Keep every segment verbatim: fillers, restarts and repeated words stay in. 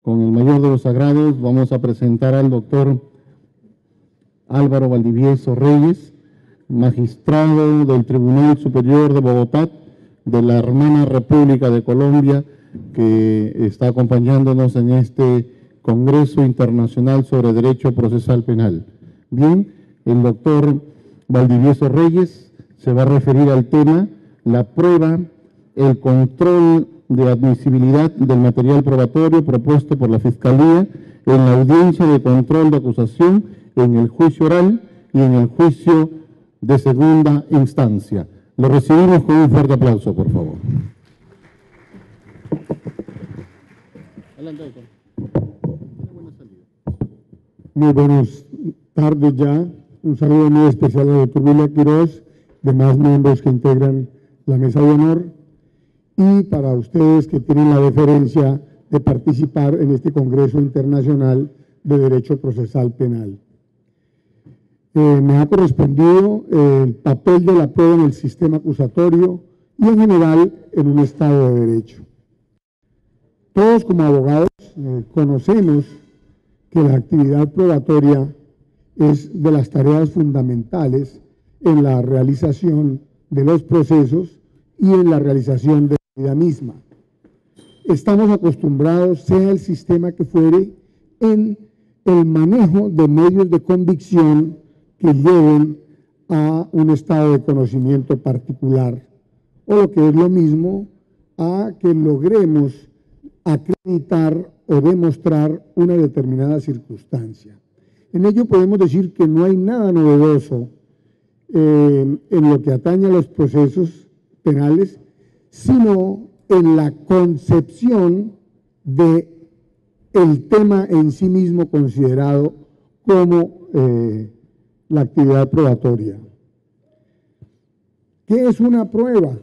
Con el mayor de los agrades vamos a presentar al doctor Álvaro Valdivieso Reyes, magistrado del Tribunal Superior de Bogotá, de la hermana República de Colombia, que está acompañándonos en este Congreso Internacional sobre Derecho Procesal Penal. Bien, el doctor Valdivieso Reyes se va a referir al tema la prueba, el control de admisibilidad del material probatorio propuesto por la Fiscalía en la audiencia de control de acusación, en el juicio oral y en el juicio de segunda instancia. Lo recibimos con un fuerte aplauso, por favor. Muy buenas tardes ya. Un saludo muy especial a la doctor William Quiroz, demás miembros que integran la mesa de honor, y para ustedes que tienen la deferencia de participar en este Congreso Internacional de Derecho Procesal Penal. Eh, me ha correspondido eh, el papel de la prueba en el sistema acusatorio y en general en un Estado de Derecho. Todos como abogados eh, conocemos que la actividad probatoria es de las tareas fundamentales en la realización de los procesos y en la realización de la vida misma. Estamos acostumbrados, sea el sistema que fuere, en el manejo de medios de convicción que lleven a un estado de conocimiento particular, o lo que es lo mismo, a que logremos acreditar o demostrar una determinada circunstancia. En ello podemos decir que no hay nada novedoso eh, en lo que atañe a los procesos penales, sino en la concepción de el tema en sí mismo considerado como eh, la actividad probatoria. ¿Qué es una prueba?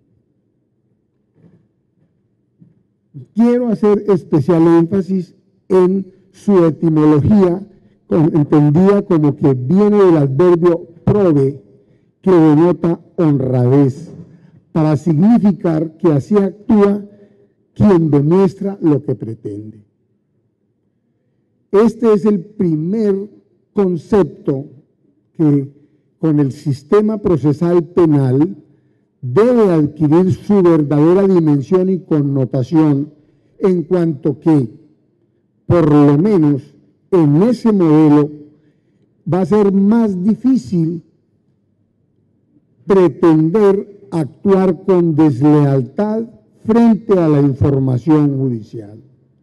Quiero hacer especial énfasis en su etimología, entendida como que viene del adverbio probe, que denota honradez, para significar que así actúa quien demuestra lo que pretende. Este es el primer concepto que con el sistema procesal penal debe adquirir su verdadera dimensión y connotación, en cuanto que, por lo menos en ese modelo, va a ser más difícil pretender actuar con deslealtad frente a la información judicial.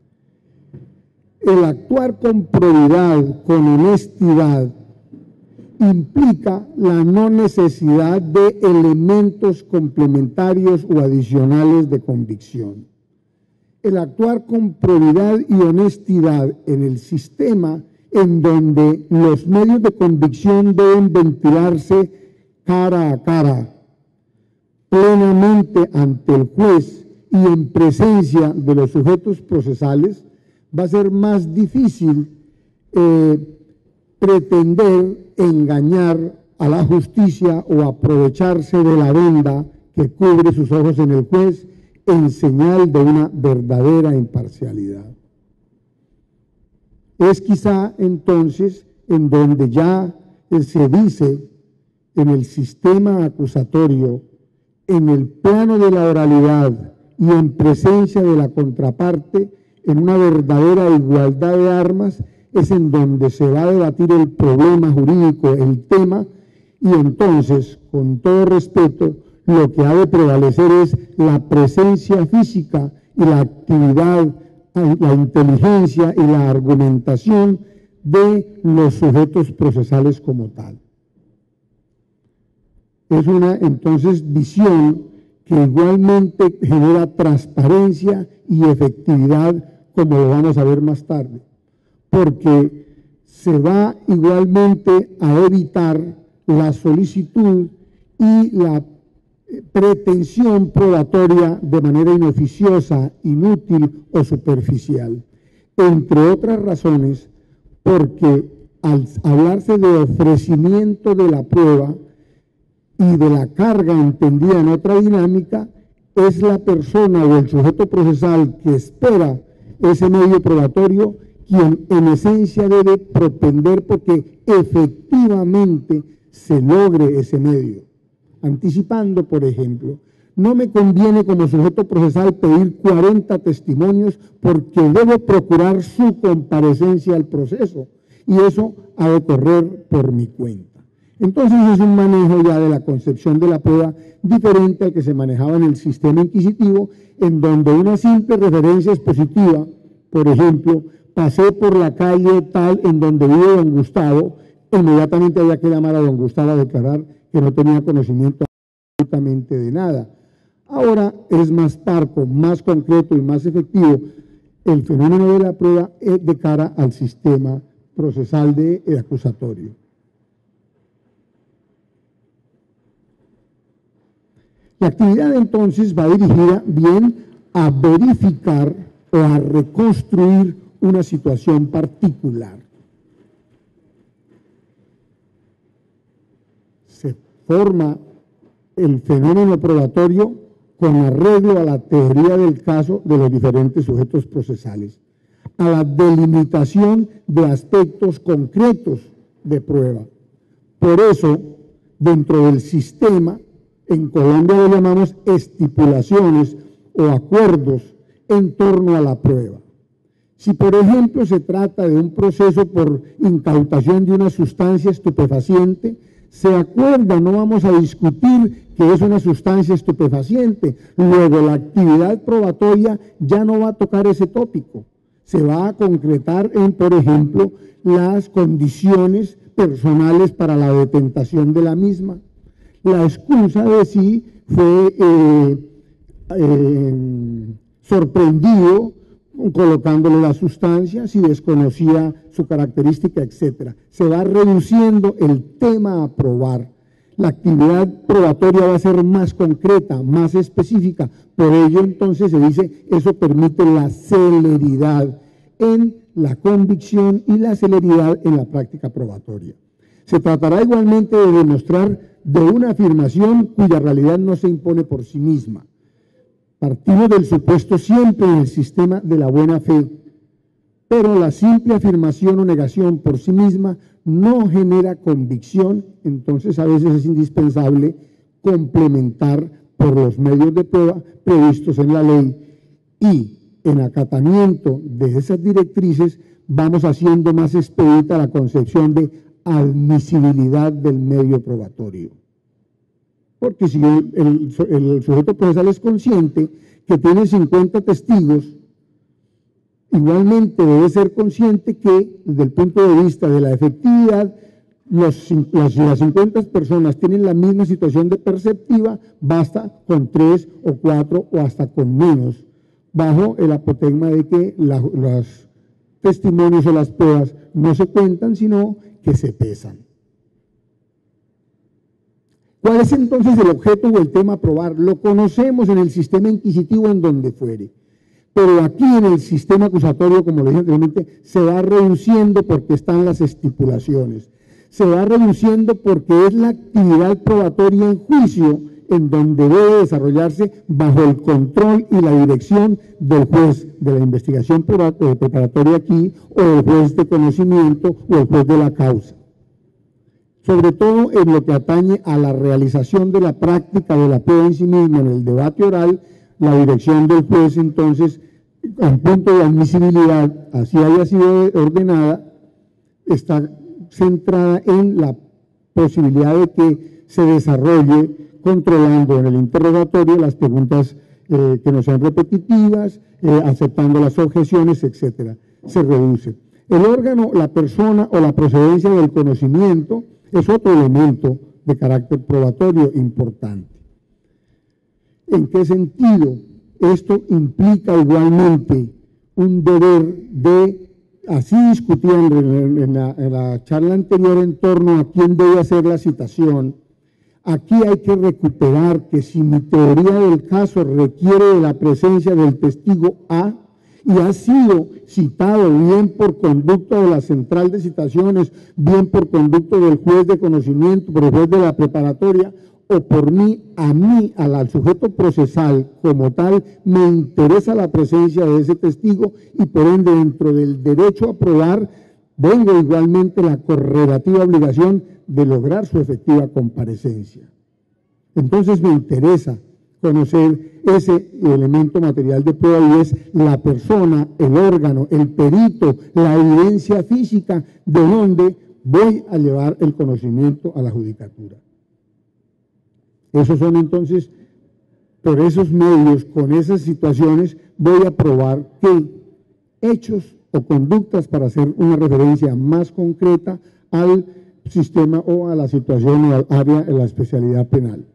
El actuar con probidad, con honestidad, implica la no necesidad de elementos complementarios o adicionales de convicción. El actuar con probidad y honestidad en el sistema en donde los medios de convicción deben ventilarse cara a cara, plenamente ante el juez y en presencia de los sujetos procesales, va a ser más difícil eh, pretender engañar a la justicia o aprovecharse de la venda que cubre sus ojos en el juez en señal de una verdadera imparcialidad. Es quizá entonces en donde ya se dice en el sistema acusatorio, en el plano de la oralidad y en presencia de la contraparte, en una verdadera igualdad de armas, es en donde se va a debatir el problema jurídico, el tema, y entonces, con todo respeto, lo que ha de prevalecer es la presencia física y la actividad, la inteligencia y la argumentación de los sujetos procesales como tal. Es una, entonces, visión que igualmente genera transparencia y efectividad, como lo vamos a ver más tarde, porque se va igualmente a evitar la solicitud y la pretensión probatoria de manera inoficiosa, inútil o superficial, entre otras razones, porque al hablarse de ofrecimiento de la prueba y de la carga entendida en otra dinámica, es la persona o el sujeto procesal que espera ese medio probatorio quien en esencia debe propender porque efectivamente se logre ese medio. Anticipando, por ejemplo, no me conviene como sujeto procesal pedir cuarenta testimonios porque debo procurar su comparecencia al proceso y eso ha de correr por mi cuenta. Entonces es un manejo ya de la concepción de la prueba diferente al que se manejaba en el sistema inquisitivo, en donde una simple referencia expositiva, por ejemplo, pasé por la calle tal en donde vive don Gustavo, inmediatamente había que llamar a don Gustavo a declarar que no tenía conocimiento absolutamente de nada. Ahora es más parco, más concreto y más efectivo el fenómeno de la prueba de cara al sistema procesal de acusatorio. La actividad entonces va dirigida bien a verificar o a reconstruir una situación particular. Se forma el fenómeno probatorio con arreglo a la teoría del caso de los diferentes sujetos procesales, a la delimitación de aspectos concretos de prueba. Por eso, dentro del sistema, en Colombia lo llamamos estipulaciones o acuerdos en torno a la prueba. Si, por ejemplo, se trata de un proceso por incautación de una sustancia estupefaciente, se acuerda, no vamos a discutir que es una sustancia estupefaciente. Luego, la actividad probatoria ya no va a tocar ese tópico. Se va a concretar en, por ejemplo, las condiciones personales para la detentación de la misma. La excusa de si fue eh, eh, sorprendido colocándole la sustancia, si desconocía su característica, etcétera. Se va reduciendo el tema a probar. La actividad probatoria va a ser más concreta, más específica. Por ello, entonces, se dice, eso permite la celeridad en la convicción y la celeridad en la práctica probatoria. Se tratará igualmente de demostrar de una afirmación cuya realidad no se impone por sí misma. Partimos del supuesto siempre en el sistema de la buena fe, pero la simple afirmación o negación por sí misma no genera convicción, entonces a veces es indispensable complementar por los medios de prueba previstos en la ley y en acatamiento de esas directrices vamos haciendo más expedita la concepción de admisibilidad del medio probatorio. Porque si el, el, el sujeto procesal es consciente que tiene cincuenta testigos, igualmente debe ser consciente que desde el punto de vista de la efectividad, los, las, las cincuenta personas tienen la misma situación de perceptiva, basta con tres o cuatro o hasta con menos, bajo el apotegma de que la, los testimonios o las pruebas no se cuentan, sino que se pesan. ¿Cuál es entonces el objeto o el tema a probar? Lo conocemos en el sistema inquisitivo en donde fuere, pero aquí en el sistema acusatorio, como lo dije anteriormente, se va reduciendo porque están las estipulaciones, se va reduciendo porque es la actividad probatoria en juicio en donde debe desarrollarse bajo el control y la dirección del juez de la investigación preparatoria aquí o del juez de conocimiento o el juez de la causa. Sobre todo en lo que atañe a la realización de la práctica de la prueba en sí misma en el debate oral, la dirección del juez entonces, en punto de admisibilidad, así haya sido ordenada, está centrada en la posibilidad de que se desarrolle controlando en el interrogatorio las preguntas eh, que no sean repetitivas, eh, aceptando las objeciones, etcétera. Se reduce. El órgano, la persona o la procedencia del conocimiento es otro elemento de carácter probatorio importante. ¿En qué sentido? Esto implica igualmente un deber de, así discutiendo en, en, la, en la charla anterior en torno a quién debe hacer la citación, aquí hay que recuperar que si mi teoría del caso requiere de la presencia del testigo A, y ha sido citado bien por conducto de la central de citaciones, bien por conducto del juez de conocimiento, por el juez de la preparatoria, o por mí, a mí, al, al sujeto procesal como tal, me interesa la presencia de ese testigo y por ende dentro del derecho a probar, vengo igualmente la correlativa obligación de lograr su efectiva comparecencia. Entonces me interesa conocer ese elemento material de prueba y es la persona, el órgano, el perito, la evidencia física de donde voy a llevar el conocimiento a la judicatura. Esos son entonces, por esos medios, con esas situaciones, voy a probar que hechos o conductas, para hacer una referencia más concreta al sistema o a la situación o al área de la especialidad penal.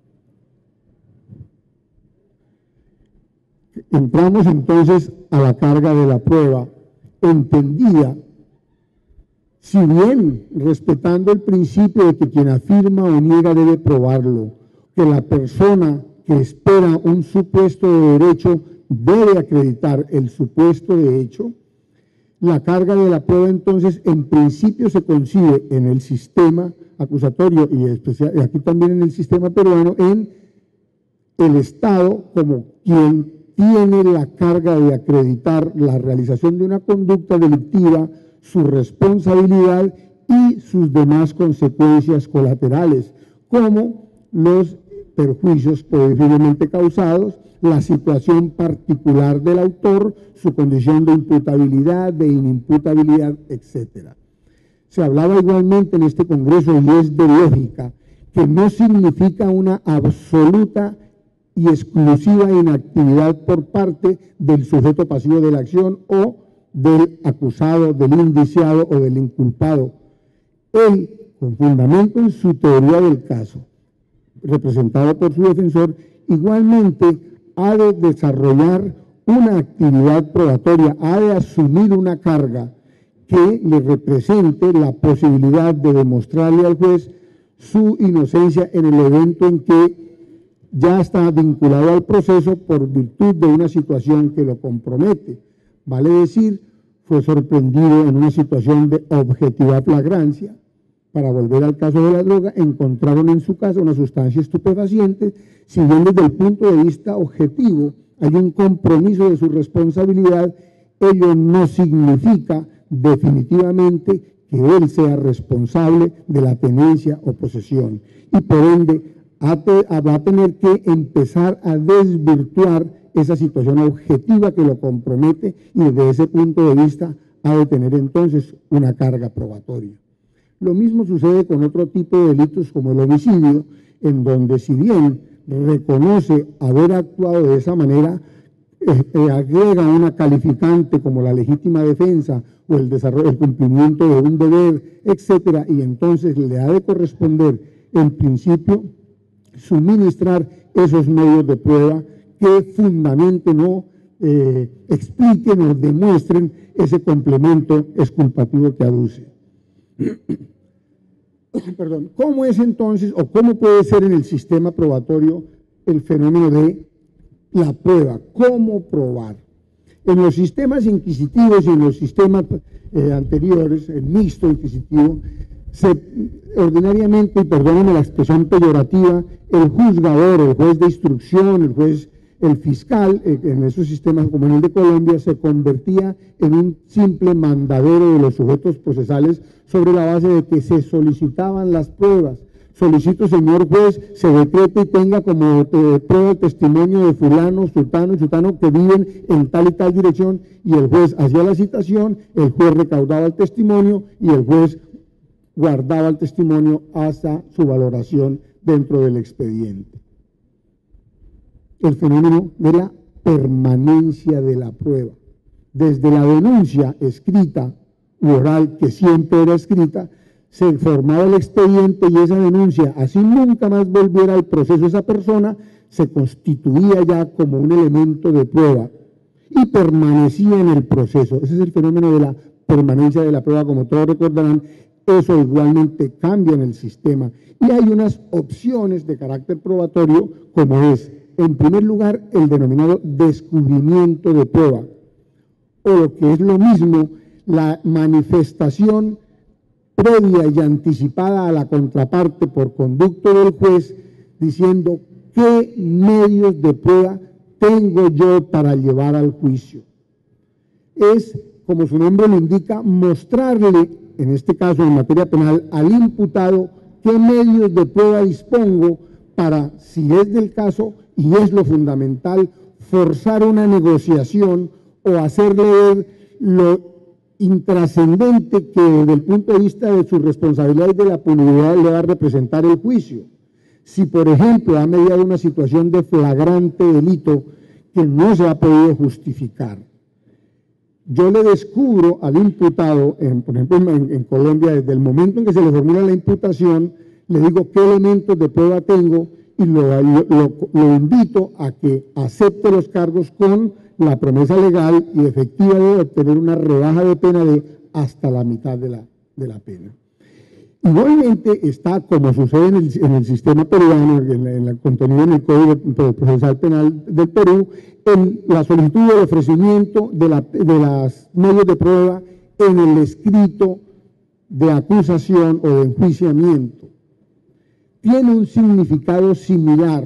Entramos entonces a la carga de la prueba, entendida, si bien respetando el principio de que quien afirma o niega debe probarlo, que la persona que espera un supuesto de derecho debe acreditar el supuesto de hecho, la carga de la prueba entonces en principio se concibe en el sistema acusatorio y, especial, y aquí también en el sistema peruano en el Estado como quien tiene la carga de acreditar la realización de una conducta delictiva, su responsabilidad y sus demás consecuencias colaterales, como los perjuicios previsiblemente causados, la situación particular del autor, su condición de imputabilidad, de inimputabilidad, etcétera. Se hablaba igualmente en este Congreso, y es de lógica, que no significa una absoluta y exclusiva inactividad por parte del sujeto pasivo de la acción o del acusado, del indiciado o del inculpado. Él, con fundamento en su teoría del caso, representado por su defensor, igualmente ha de desarrollar una actividad probatoria, ha de asumir una carga que le represente la posibilidad de demostrarle al juez su inocencia en el evento en que ya está vinculado al proceso por virtud de una situación que lo compromete. Vale decir, fue sorprendido en una situación de objetiva flagrancia. Para volver al caso de la droga, encontraron en su casa una sustancia estupefaciente, si bien desde el punto de vista objetivo hay un compromiso de su responsabilidad, ello no significa definitivamente que él sea responsable de la tenencia o posesión y por ende va a tener que empezar a desvirtuar esa situación objetiva que lo compromete y desde ese punto de vista ha de tener entonces una carga probatoria. Lo mismo sucede con otro tipo de delitos como el homicidio, en donde si bien reconoce haber actuado de esa manera, eh, eh, agrega una calificante como la legítima defensa o el desarrollo, el cumplimiento de un deber, etcétera, y entonces le ha de corresponder en principio suministrar esos medios de prueba que fundamenten o eh, expliquen o demuestren ese complemento exculpativo que aduce. Perdón, ¿cómo es entonces o cómo puede ser en el sistema probatorio el fenómeno de la prueba? ¿Cómo probar? En los sistemas inquisitivos y en los sistemas eh, anteriores, el mixto inquisitivo, se, ordinariamente, y perdónenme la expresión peyorativa, el juzgador, el juez de instrucción, el juez, el fiscal, eh, en esos sistemas como en el de Colombia, se convertía en un simple mandadero de los sujetos procesales sobre la base de que se solicitaban las pruebas. Solicito, señor juez, se decrete y tenga como eh, prueba el testimonio de fulano, sultano y sultano que viven en tal y tal dirección, y el juez hacía la citación, el juez recaudaba el testimonio y el juez guardaba el testimonio hasta su valoración dentro del expediente. El fenómeno de la permanencia de la prueba. Desde la denuncia escrita u oral, que siempre era escrita, se formaba el expediente y esa denuncia, así nunca más volviera al proceso esa persona, se constituía ya como un elemento de prueba y permanecía en el proceso. Ese es el fenómeno de la permanencia de la prueba, como todos recordarán. Eso igualmente cambia en el sistema y hay unas opciones de carácter probatorio, como es, en primer lugar, el denominado descubrimiento de prueba, o lo que es lo mismo, la manifestación previa y anticipada a la contraparte por conducto del juez diciendo qué medios de prueba tengo yo para llevar al juicio. Es, como su nombre lo indica, mostrarle, en este caso en materia penal, al imputado qué medios de prueba dispongo para, si es del caso, y es lo fundamental, forzar una negociación o hacerle ver lo intrascendente que desde el punto de vista de su responsabilidad y de la punibilidad le va a representar el juicio. Si, por ejemplo, ha mediado una situación de flagrante delito que no se ha podido justificar, yo le descubro al imputado, en, por ejemplo, en, en Colombia, desde el momento en que se le formula la imputación, le digo qué elementos de prueba tengo y lo, lo, lo, lo invito a que acepte los cargos con la promesa legal y efectiva de obtener una rebaja de pena de hasta la mitad de la, de la pena. Igualmente está, como sucede en el, en el sistema peruano, en el, en el contenido en el Código Procesal Penal del Perú, en la solicitud de ofrecimiento de, la, de los medios de prueba en el escrito de acusación o de enjuiciamiento. Tiene un significado similar,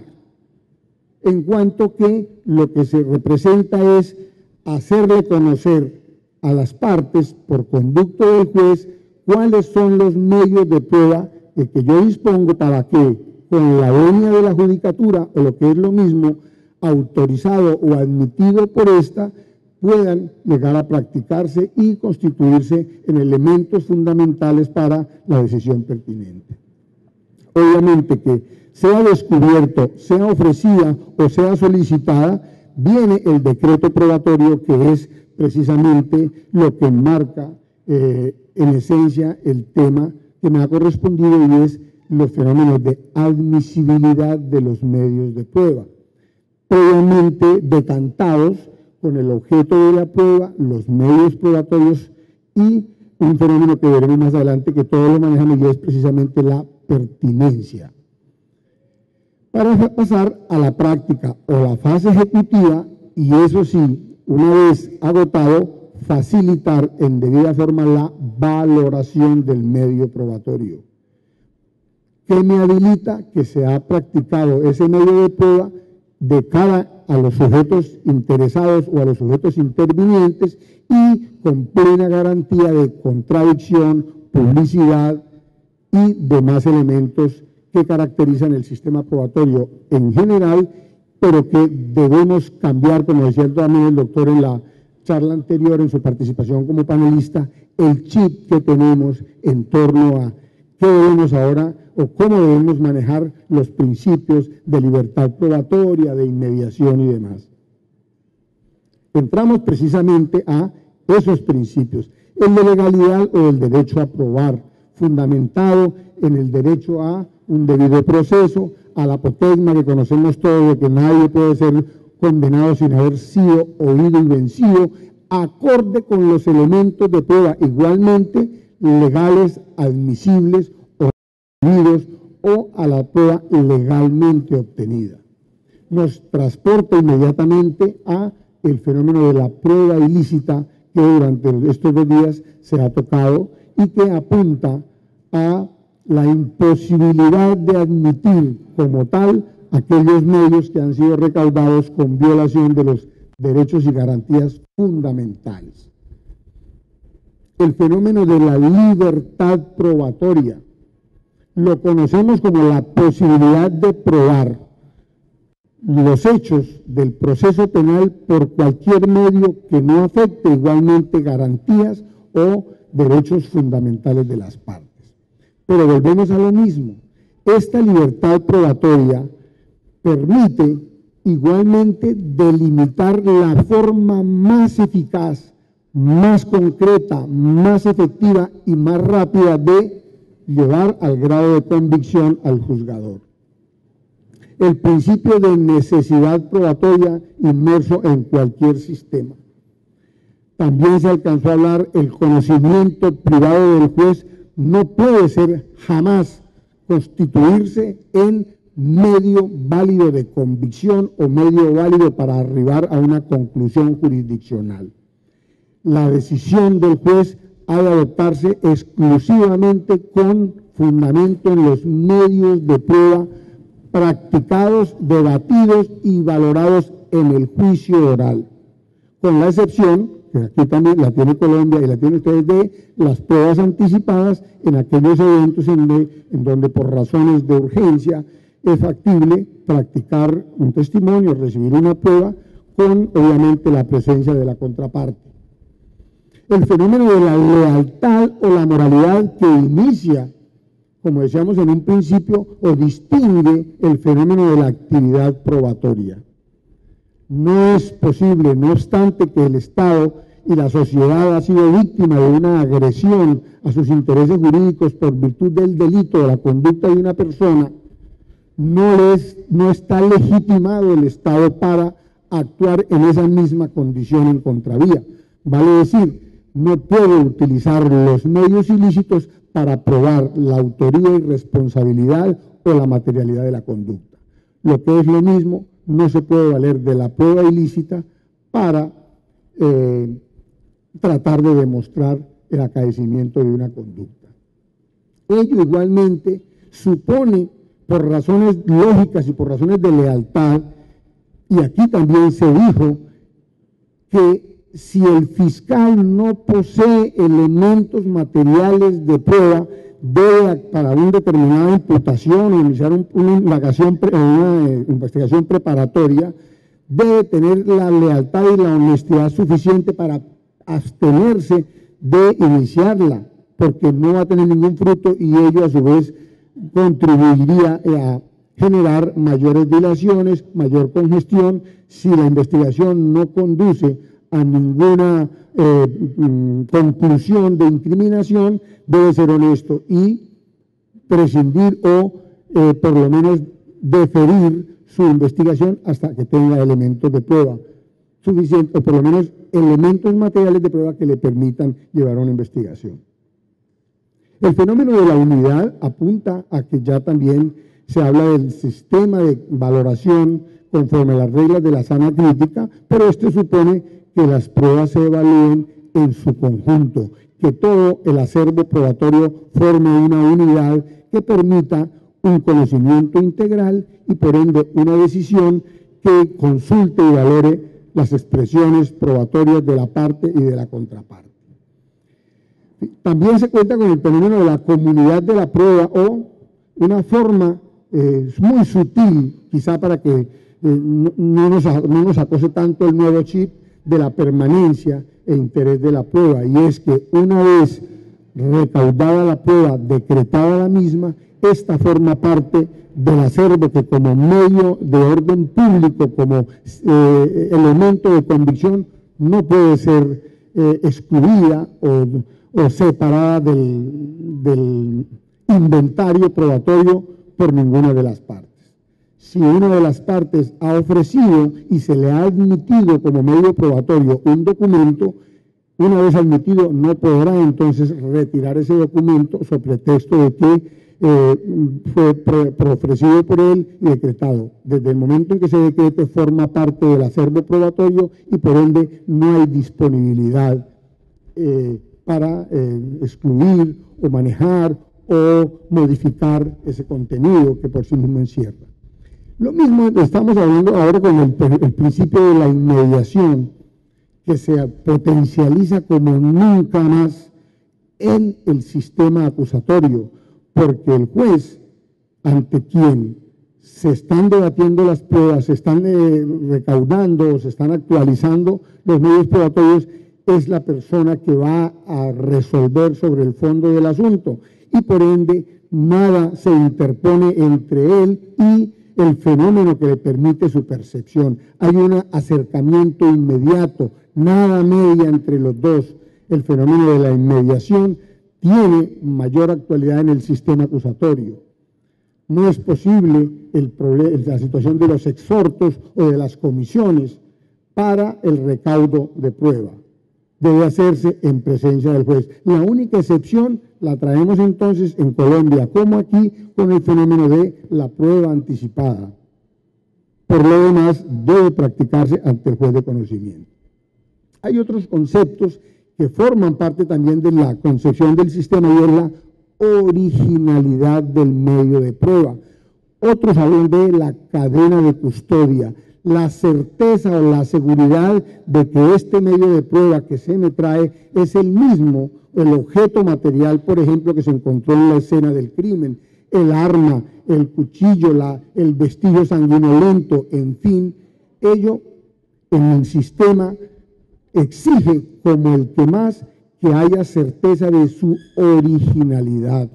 en cuanto que lo que se representa es hacerle conocer a las partes, por conducto del juez, cuáles son los medios de prueba de que yo dispongo para que con la venia de la judicatura, o lo que es lo mismo, autorizado o admitido por esta, puedan llegar a practicarse y constituirse en elementos fundamentales para la decisión pertinente. Obviamente que sea descubierto, sea ofrecida o sea solicitada, viene el decreto probatorio, que es precisamente lo que marca eh, en esencia el tema que me ha correspondido, y es los fenómenos de admisibilidad de los medios de prueba, previamente decantados con el objeto de la prueba, los medios probatorios y un fenómeno que veremos más adelante que todos lo manejamos, y es precisamente la pertinencia. Para pasar a la práctica o la fase ejecutiva, y eso sí, una vez agotado, facilitar en debida forma la valoración del medio probatorio. ¿Qué me habilita? Que se ha practicado ese medio de prueba de cara a los sujetos interesados o a los sujetos intervinientes, y con plena garantía de contradicción, publicidad y demás elementos que caracterizan el sistema probatorio en general, pero que debemos cambiar, como decía también el doctor en la charla anterior, en su participación como panelista, el chip que tenemos en torno a qué debemos ahora o cómo debemos manejar los principios de libertad probatoria, de inmediación y demás. Entramos precisamente a esos principios, el de legalidad o el derecho a probar, fundamentado en el derecho a un debido proceso, a la apotegma que conocemos todos, de que nadie puede ser condenado sin haber sido oído y vencido, acorde con los elementos de prueba igualmente legales, admisibles o admitidos, o a la prueba legalmente obtenida. Nos transporta inmediatamente a el fenómeno de la prueba ilícita, que durante estos dos días se ha tocado y que apunta a la imposibilidad de admitir como tal aquellos medios que han sido recaudados con violación de los derechos y garantías fundamentales. El fenómeno de la libertad probatoria lo conocemos como la posibilidad de probar los hechos del proceso penal por cualquier medio que no afecte igualmente garantías o derechos fundamentales de las partes. Pero volvemos a lo mismo. Esta libertad probatoria permite igualmente delimitar la forma más eficaz, más concreta, más efectiva y más rápida de llevar al grado de convicción al juzgador. El principio de necesidad probatoria inmerso en cualquier sistema. También se alcanzó a hablar el conocimiento privado del juez no puede ser jamás constituirse en medio válido de convicción o medio válido para arribar a una conclusión jurisdiccional. La decisión del juez ha de adoptarse exclusivamente con fundamento en los medios de prueba practicados, debatidos y valorados en el juicio oral, con la excepción, que aquí también la tiene Colombia y la tienen ustedes, de las pruebas anticipadas en aquellos eventos en, de, en donde por razones de urgencia es factible practicar un testimonio, recibir una prueba, con obviamente la presencia de la contraparte. El fenómeno de la lealtad o la moralidad que inicia, como decíamos en un principio, o distingue el fenómeno de la actividad probatoria. No es posible, no obstante que el Estado y la sociedad ha sido víctima de una agresión a sus intereses jurídicos por virtud del delito de la conducta de una persona, no, es, no está legitimado el Estado para actuar en esa misma condición en contravía. Vale decir, no puede utilizar los medios ilícitos para probar la autoría y responsabilidad o la materialidad de la conducta. Lo que es lo mismo, no se puede valer de la prueba ilícita para eh, tratar de demostrar el acaecimiento de una conducta. Ello igualmente supone, por razones lógicas y por razones de lealtad, y aquí también se dijo que si el fiscal no posee elementos materiales de prueba, debe, para una determinada imputación o iniciar un, una, indagación, una eh, investigación preparatoria, debe tener la lealtad y la honestidad suficiente para abstenerse de iniciarla, porque no va a tener ningún fruto y ello a su vez contribuiría a generar mayores dilaciones, mayor congestión, si la investigación no conduce a ninguna eh, conclusión de incriminación. Debe ser honesto y prescindir o eh, por lo menos deferir su investigación hasta que tenga elementos de prueba suficientes, o por lo menos elementos materiales de prueba que le permitan llevar una investigación. El fenómeno de la unidad apunta a que ya también se habla del sistema de valoración conforme a las reglas de la sana crítica, pero esto supone que las pruebas se evalúen en su conjunto, que todo el acervo probatorio forme una unidad que permita un conocimiento integral y por ende una decisión que consulte y valore las expresiones probatorias de la parte y de la contraparte. También se cuenta con el fenómeno de la comunidad de la prueba, o una forma eh, muy sutil, quizá para que eh, no, no, nos, no nos acose tanto el nuevo chip de la permanencia e interés de la prueba, y es que una vez recaudada la prueba, decretada la misma, esta forma parte del acervo que como medio de orden público, como eh, elemento de convicción, no puede ser eh, excluida o, o separada del, del inventario probatorio por ninguna de las partes. Si una de las partes ha ofrecido y se le ha admitido como medio probatorio un documento, una vez admitido no podrá entonces retirar ese documento sobre pretexto de que eh, fue pre, pre ofrecido por él y decretado. Desde el momento en que se decrete forma parte del acervo probatorio y por ende no hay disponibilidad eh, para eh, excluir o manejar o modificar ese contenido que por sí mismo encierra. Lo mismo estamos hablando ahora con el, el principio de la inmediación, que se potencializa como nunca más en el sistema acusatorio, porque el juez ante quien se están debatiendo las pruebas, se están eh, recaudando, se están actualizando los medios probatorios, es la persona que va a resolver sobre el fondo del asunto y por ende nada se interpone entre él y el fenómeno que le permite su percepción. Hay un acercamiento inmediato, nada media entre los dos. El fenómeno de la inmediación tiene mayor actualidad en el sistema acusatorio. No es posible el problema, la situación de los exhortos o de las comisiones para el recaudo de prueba. Debe hacerse en presencia del juez. La única excepción la traemos entonces en Colombia, como aquí, con el fenómeno de la prueba anticipada. Por lo demás, debe practicarse ante el juez de conocimiento. Hay otros conceptos que forman parte también de la concepción del sistema y es la originalidad del medio de prueba Otros hablan de la cadena de custodia, la certeza o la seguridad de que este medio de prueba que se me trae es el mismo, el objeto material, por ejemplo, que se encontró en la escena del crimen, el arma, el cuchillo, la, el vestigio sanguinolento, en fin, ello en el sistema exige como el que más que haya certeza de su originalidad,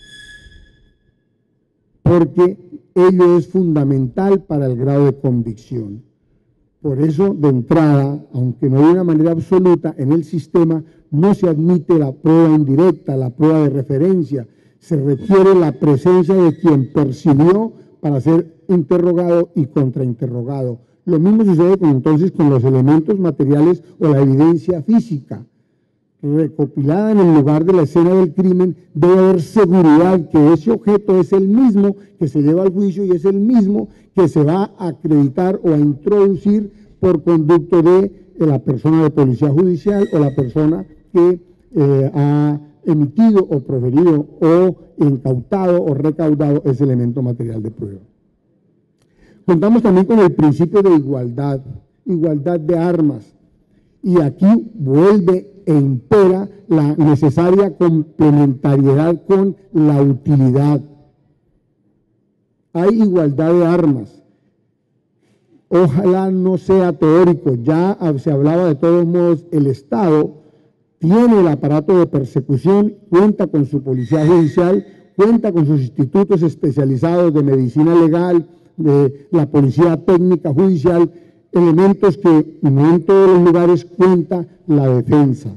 porque ello es fundamental para el grado de convicción. Por eso, de entrada, aunque no de una manera absoluta, en el sistema no se admite la prueba indirecta, la prueba de referencia. Se requiere la presencia de quien percibió para ser interrogado y contrainterrogado. Lo mismo sucede con, entonces con los elementos materiales o la evidencia física. Recopilada en el lugar de la escena del crimen, debe haber seguridad que ese objeto es el mismo que se lleva al juicio y es el mismo que se va a acreditar o a introducir por conducto de la persona de policía judicial o la persona que eh, ha emitido o proferido o incautado o recaudado ese elemento material de prueba. Contamos también con el principio de igualdad, igualdad de armas, y aquí vuelve e impera la necesaria complementariedad con la utilidad. Hay igualdad de armas. Ojalá no sea teórico, ya se hablaba de todos modos, el Estado tiene el aparato de persecución, cuenta con su policía judicial, cuenta con sus institutos especializados de medicina legal, de la policía técnica judicial, elementos que no en todos los lugares cuenta la defensa.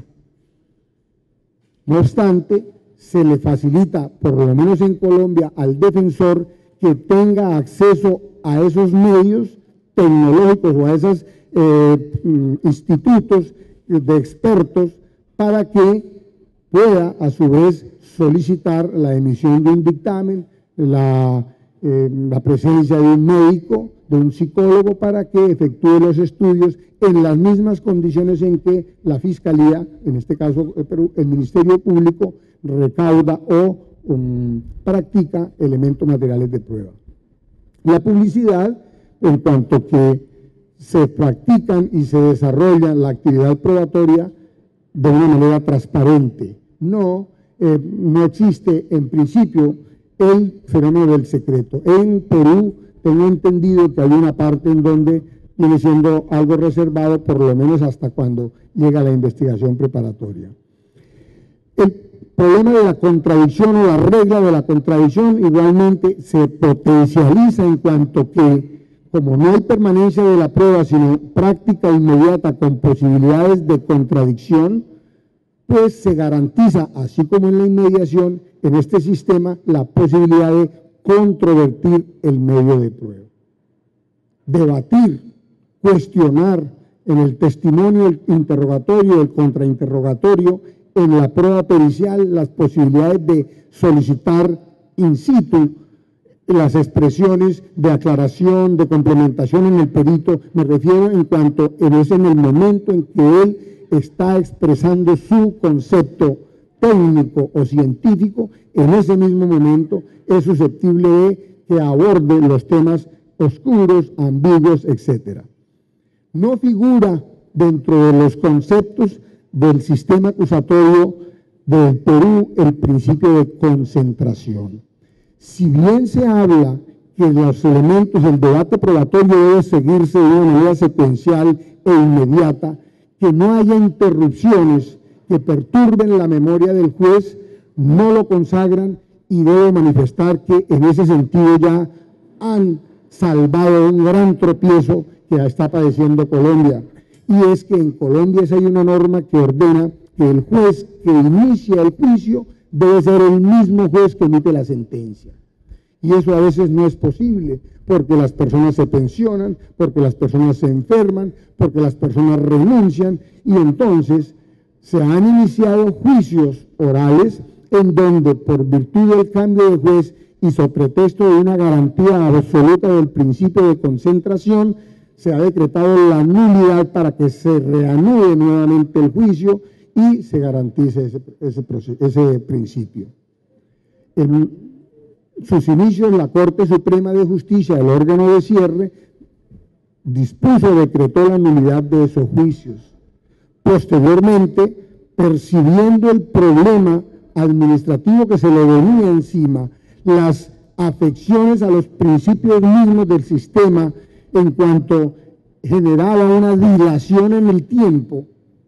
No obstante, se le facilita, por lo menos en Colombia, al defensor que tenga acceso a esos medios tecnológicos o a esos eh, institutos de expertos para que pueda a su vez solicitar la emisión de un dictamen, la, eh, la presencia de un médico, de un psicólogo para que efectúe los estudios en las mismas condiciones en que la Fiscalía, en este caso el Ministerio Público, recauda o um, practica elementos materiales de prueba. La publicidad, en cuanto que se practican y se desarrolla la actividad probatoria de una manera transparente. No, eh, no existe en principio el fenómeno del secreto. En Perú tengo entendido que hay una parte en donde viene siendo algo reservado, por lo menos hasta cuando llega la investigación preparatoria. El problema de la contradicción o la regla de la contradicción igualmente se potencializa en cuanto que, como no hay permanencia de la prueba, sino práctica inmediata con posibilidades de contradicción, pues se garantiza, así como en la inmediación, en este sistema, la posibilidad de controvertir el medio de prueba. Debatir, cuestionar en el testimonio, el interrogatorio, el contrainterrogatorio, en la prueba pericial, las posibilidades de solicitar in situ las expresiones de aclaración, de complementación en el perito, me refiero en cuanto en ese en el momento en que él está expresando su concepto técnico o científico, en ese mismo momento es susceptible de que aborde los temas oscuros, ambiguos, etcétera. No figura dentro de los conceptos del sistema acusatorio del Perú el principio de concentración. Si bien se habla que los elementos del debate probatorio debe seguirse de una manera secuencial e inmediata, que no haya interrupciones que perturben la memoria del juez, no lo consagran y debo manifestar que en ese sentido ya han salvado un gran tropiezo que está padeciendo Colombia. Y es que en Colombia hay una norma que ordena que el juez que inicia el juicio debe ser el mismo juez que emite la sentencia. Y eso a veces no es posible, porque las personas se pensionan, porque las personas se enferman, porque las personas renuncian, y entonces se han iniciado juicios orales en donde, por virtud del cambio de juez y sobre pretexto de una garantía absoluta del principio de concentración, se ha decretado la nulidad para que se reanude nuevamente el juicio y se garantice ese, ese, ese principio. El, sus inicios, la Corte Suprema de Justicia, el órgano de cierre, dispuso, decretó la nulidad de esos juicios. Posteriormente, percibiendo el problema administrativo que se le venía encima, las afecciones a los principios mismos del sistema en cuanto generaba una dilación en el tiempo,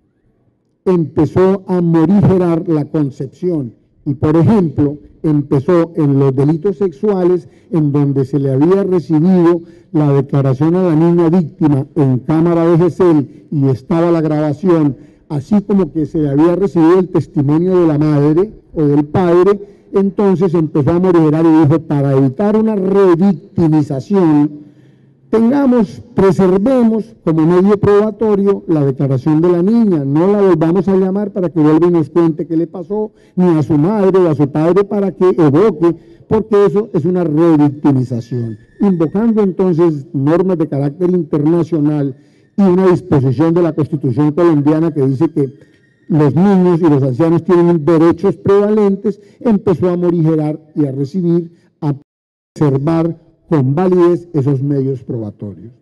empezó a morigerar la concepción. Y, por ejemplo, empezó en los delitos sexuales, en donde se le había recibido la declaración a la niña víctima en cámara de Gesell y estaba la grabación, así como que se le había recibido el testimonio de la madre o del padre. Entonces empezó a morigerar y dijo, para evitar una revictimización, tengamos, preservemos como medio probatorio la declaración de la niña, no la volvamos a llamar para que vuelva y nos cuente qué le pasó, ni a su madre o a su padre para que evoque, porque eso es una revictimización. Invocando entonces normas de carácter internacional y una disposición de la Constitución colombiana que dice que los niños y los ancianos tienen derechos prevalentes, empezó a morigerar y a recibir, a preservar con validez esos medios probatorios.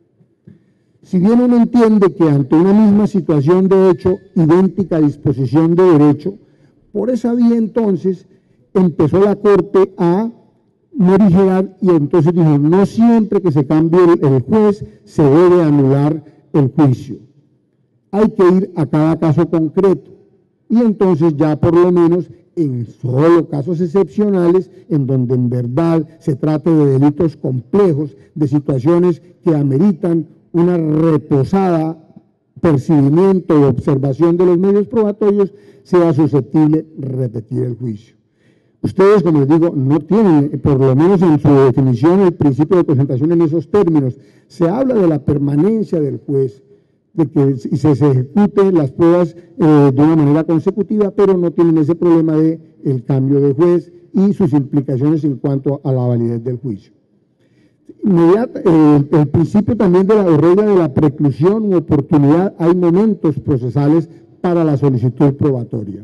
Si bien uno entiende que ante una misma situación de hecho, idéntica disposición de derecho, por esa vía entonces empezó la Corte a morigerar y entonces dijo, no siempre que se cambie el, el juez se debe anular el juicio. Hay que ir a cada caso concreto y entonces ya por lo menos en solo casos excepcionales, en donde en verdad se trate de delitos complejos, de situaciones que ameritan una reposada percibimiento y observación de los medios probatorios, sea susceptible repetir el juicio. Ustedes, como les digo, no tienen, por lo menos en su definición, el principio de presentación en esos términos. Se habla de la permanencia del juez, de que se, se ejecuten las pruebas eh, de una manera consecutiva, pero no tienen ese problema de el cambio de juez y sus implicaciones en cuanto a la validez del juicio. Inmediata, eh, el principio también de la regla de la preclusión u oportunidad, hay momentos procesales para la solicitud probatoria.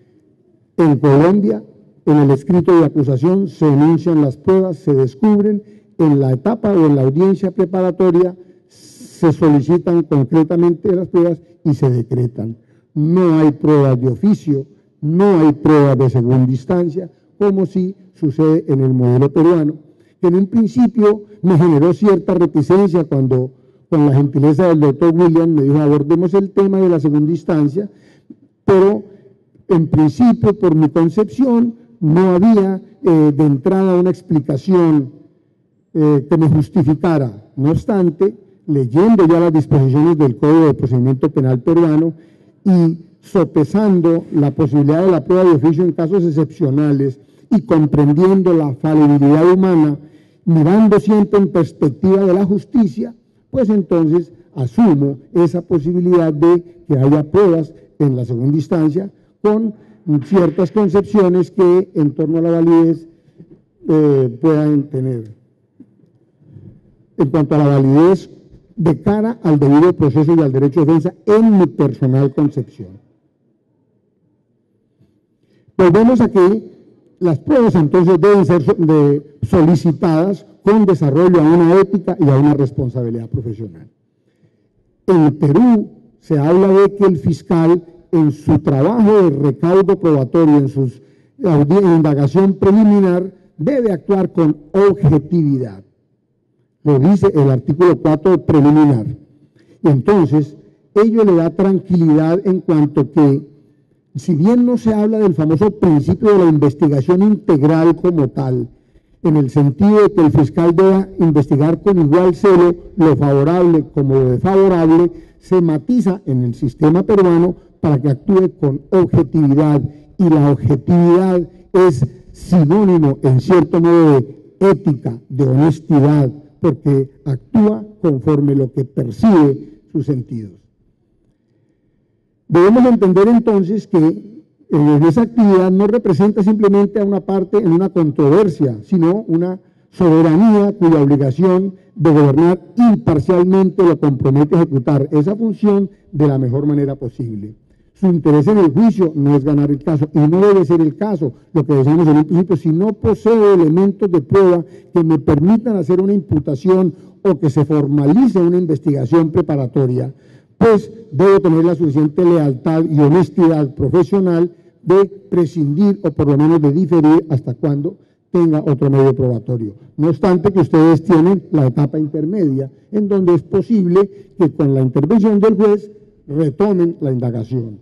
En Colombia, en el escrito de acusación se enuncian las pruebas, se descubren, en la etapa o en la audiencia preparatoria se solicitan concretamente las pruebas y se decretan. No hay pruebas de oficio, no hay pruebas de segunda instancia, como sí sucede en el modelo peruano, que en un principio me generó cierta reticencia cuando, con la gentileza del doctor William, me dijo abordemos el tema de la segunda instancia, pero en principio, por mi concepción, no había eh, de entrada una explicación eh, que me justificara. No obstante, leyendo ya las disposiciones del Código de Procedimiento Penal peruano y sopesando la posibilidad de la prueba de oficio en casos excepcionales y comprendiendo la falibilidad humana, mirando siempre en perspectiva de la justicia, pues entonces asumo esa posibilidad de que haya pruebas en la segunda instancia con ciertas concepciones que en torno a la validez eh, puedan tener. En cuanto a la validez de cara al debido proceso y al derecho de defensa, en mi personal concepción. Volvemos a que las pruebas entonces deben ser de, solicitadas con desarrollo a una ética y a una responsabilidad profesional. En el Perú se habla de que el fiscal en su trabajo de recaudo probatorio, en su indagación preliminar, debe actuar con objetividad. Lo dice el artículo cuatro preliminar. Entonces, ello le da tranquilidad en cuanto que, si bien no se habla del famoso principio de la investigación integral como tal, en el sentido de que el fiscal deba investigar con igual celo lo favorable como lo desfavorable, se matiza en el sistema peruano para que actúe con objetividad, y la objetividad es sinónimo en cierto modo de ética, de honestidad, porque actúa conforme lo que percibe sus sentidos. Debemos entender entonces que en esa actividad no representa simplemente a una parte en una controversia, sino una soberanía cuya obligación de gobernar imparcialmente lo compromete a ejecutar esa función de la mejor manera posible. Su interés en el juicio no es ganar el caso, y no debe ser el caso. Lo que decíamos en un principio, si no poseo elementos de prueba que me permitan hacer una imputación o que se formalice una investigación preparatoria, pues debo tener la suficiente lealtad y honestidad profesional de prescindir o por lo menos de diferir hasta cuando tenga otro medio probatorio. No obstante que ustedes tienen la etapa intermedia, en donde es posible que con la intervención del juez retomen la indagación.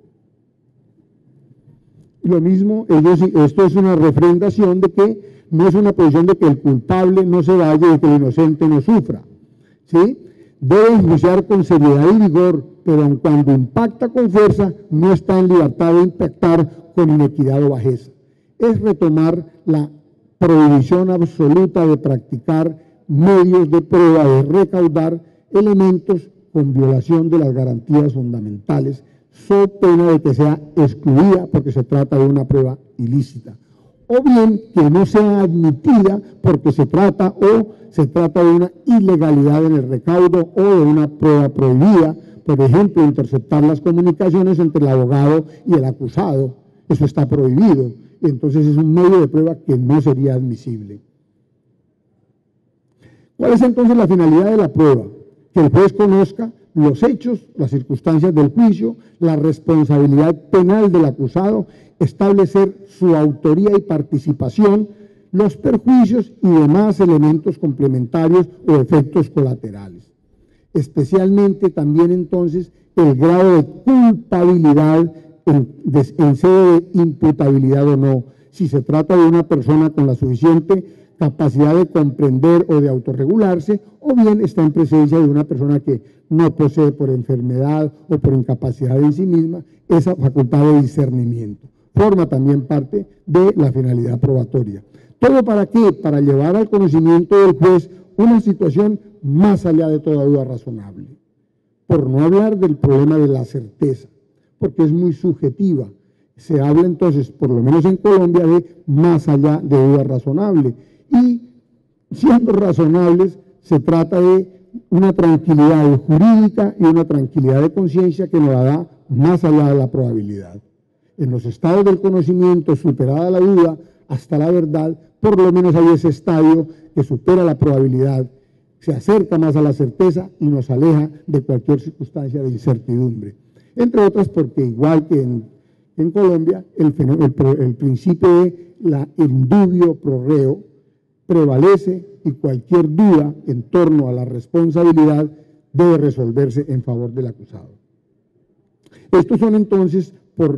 Lo mismo, ellos, esto es una refrendación de que no es una posición de que el culpable no se vaya y que el inocente no sufra, ¿sí? Debe enjuiciar con seriedad y vigor, pero cuando impacta con fuerza, no está en libertad de impactar con inequidad o bajeza. Es retomar la prohibición absoluta de practicar medios de prueba, de recaudar elementos con violación de las garantías fundamentales, so pena de que sea excluida porque se trata de una prueba ilícita, o bien que no sea admitida porque se trata o se trata de una ilegalidad en el recaudo o de una prueba prohibida, por ejemplo, interceptar las comunicaciones entre el abogado y el acusado. Eso está prohibido, y entonces es un medio de prueba que no sería admisible. ¿Cuál es entonces la finalidad de la prueba? Que el juez conozca los hechos, las circunstancias del juicio, la responsabilidad penal del acusado, establecer su autoría y participación, los perjuicios y demás elementos complementarios o efectos colaterales. Especialmente también entonces el grado de culpabilidad en, de, en sede de imputabilidad o no, si se trata de una persona con la suficiente capacidad de comprender o de autorregularse, o bien está en presencia de una persona que no posee por enfermedad o por incapacidad en sí misma esa facultad de discernimiento. Forma también parte de la finalidad probatoria. ¿Todo para qué? Para llevar al conocimiento del juez una situación más allá de toda duda razonable. Por no hablar del problema de la certeza, porque es muy subjetiva. Se habla entonces, por lo menos en Colombia, de más allá de duda razonable. Y siendo razonables, se trata de una tranquilidad jurídica y una tranquilidad de conciencia que nos la da más allá de la probabilidad. En los estados del conocimiento, superada la duda hasta la verdad, por lo menos hay ese estadio que supera la probabilidad, se acerca más a la certeza y nos aleja de cualquier circunstancia de incertidumbre. Entre otras porque igual que en, en Colombia, el, el, el principio de la indubio pro reo prevalece y cualquier duda en torno a la responsabilidad debe resolverse en favor del acusado. Estos son entonces, por,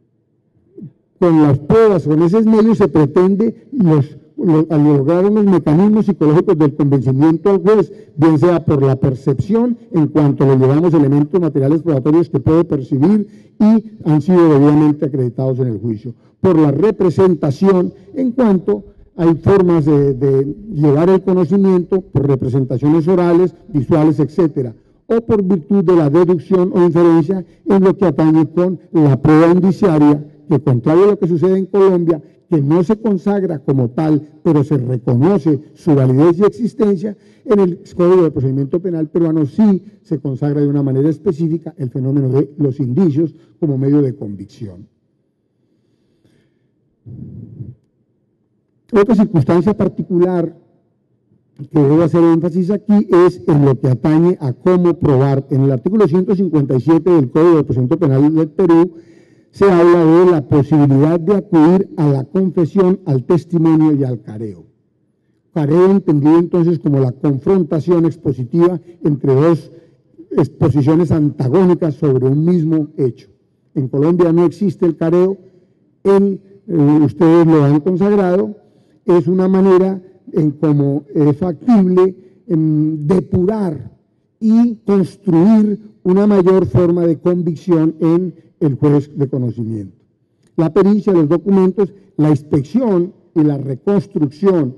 con las pruebas, con esos medios se pretende los, los, al lograr unos mecanismos psicológicos del convencimiento al juez, bien sea por la percepción en cuanto le llevamos elementos materiales probatorios que puede percibir y han sido debidamente acreditados en el juicio, por la representación en cuanto hay formas de, de llevar el conocimiento por representaciones orales, visuales, etcétera, o por virtud de la deducción o inferencia en lo que atañe con la prueba indiciaria, que contrario a lo que sucede en Colombia, que no se consagra como tal, pero se reconoce su validez y existencia, en el Código de Procedimiento Penal peruano sí se consagra de una manera específica el fenómeno de los indicios como medio de convicción. Otra circunstancia particular que debo hacer énfasis aquí es en lo que atañe a cómo probar. En el artículo ciento cincuenta y siete del Código de Procedimiento Penal del Perú se habla de la posibilidad de acudir a la confesión, al testimonio y al careo. Careo entendido entonces como la confrontación expositiva entre dos exposiciones antagónicas sobre un mismo hecho. En Colombia no existe el careo, en, eh, ustedes lo han consagrado. Es una manera en cómo es factible en depurar y construir una mayor forma de convicción en el juez de conocimiento. La pericia, los documentos, la inspección y la reconstrucción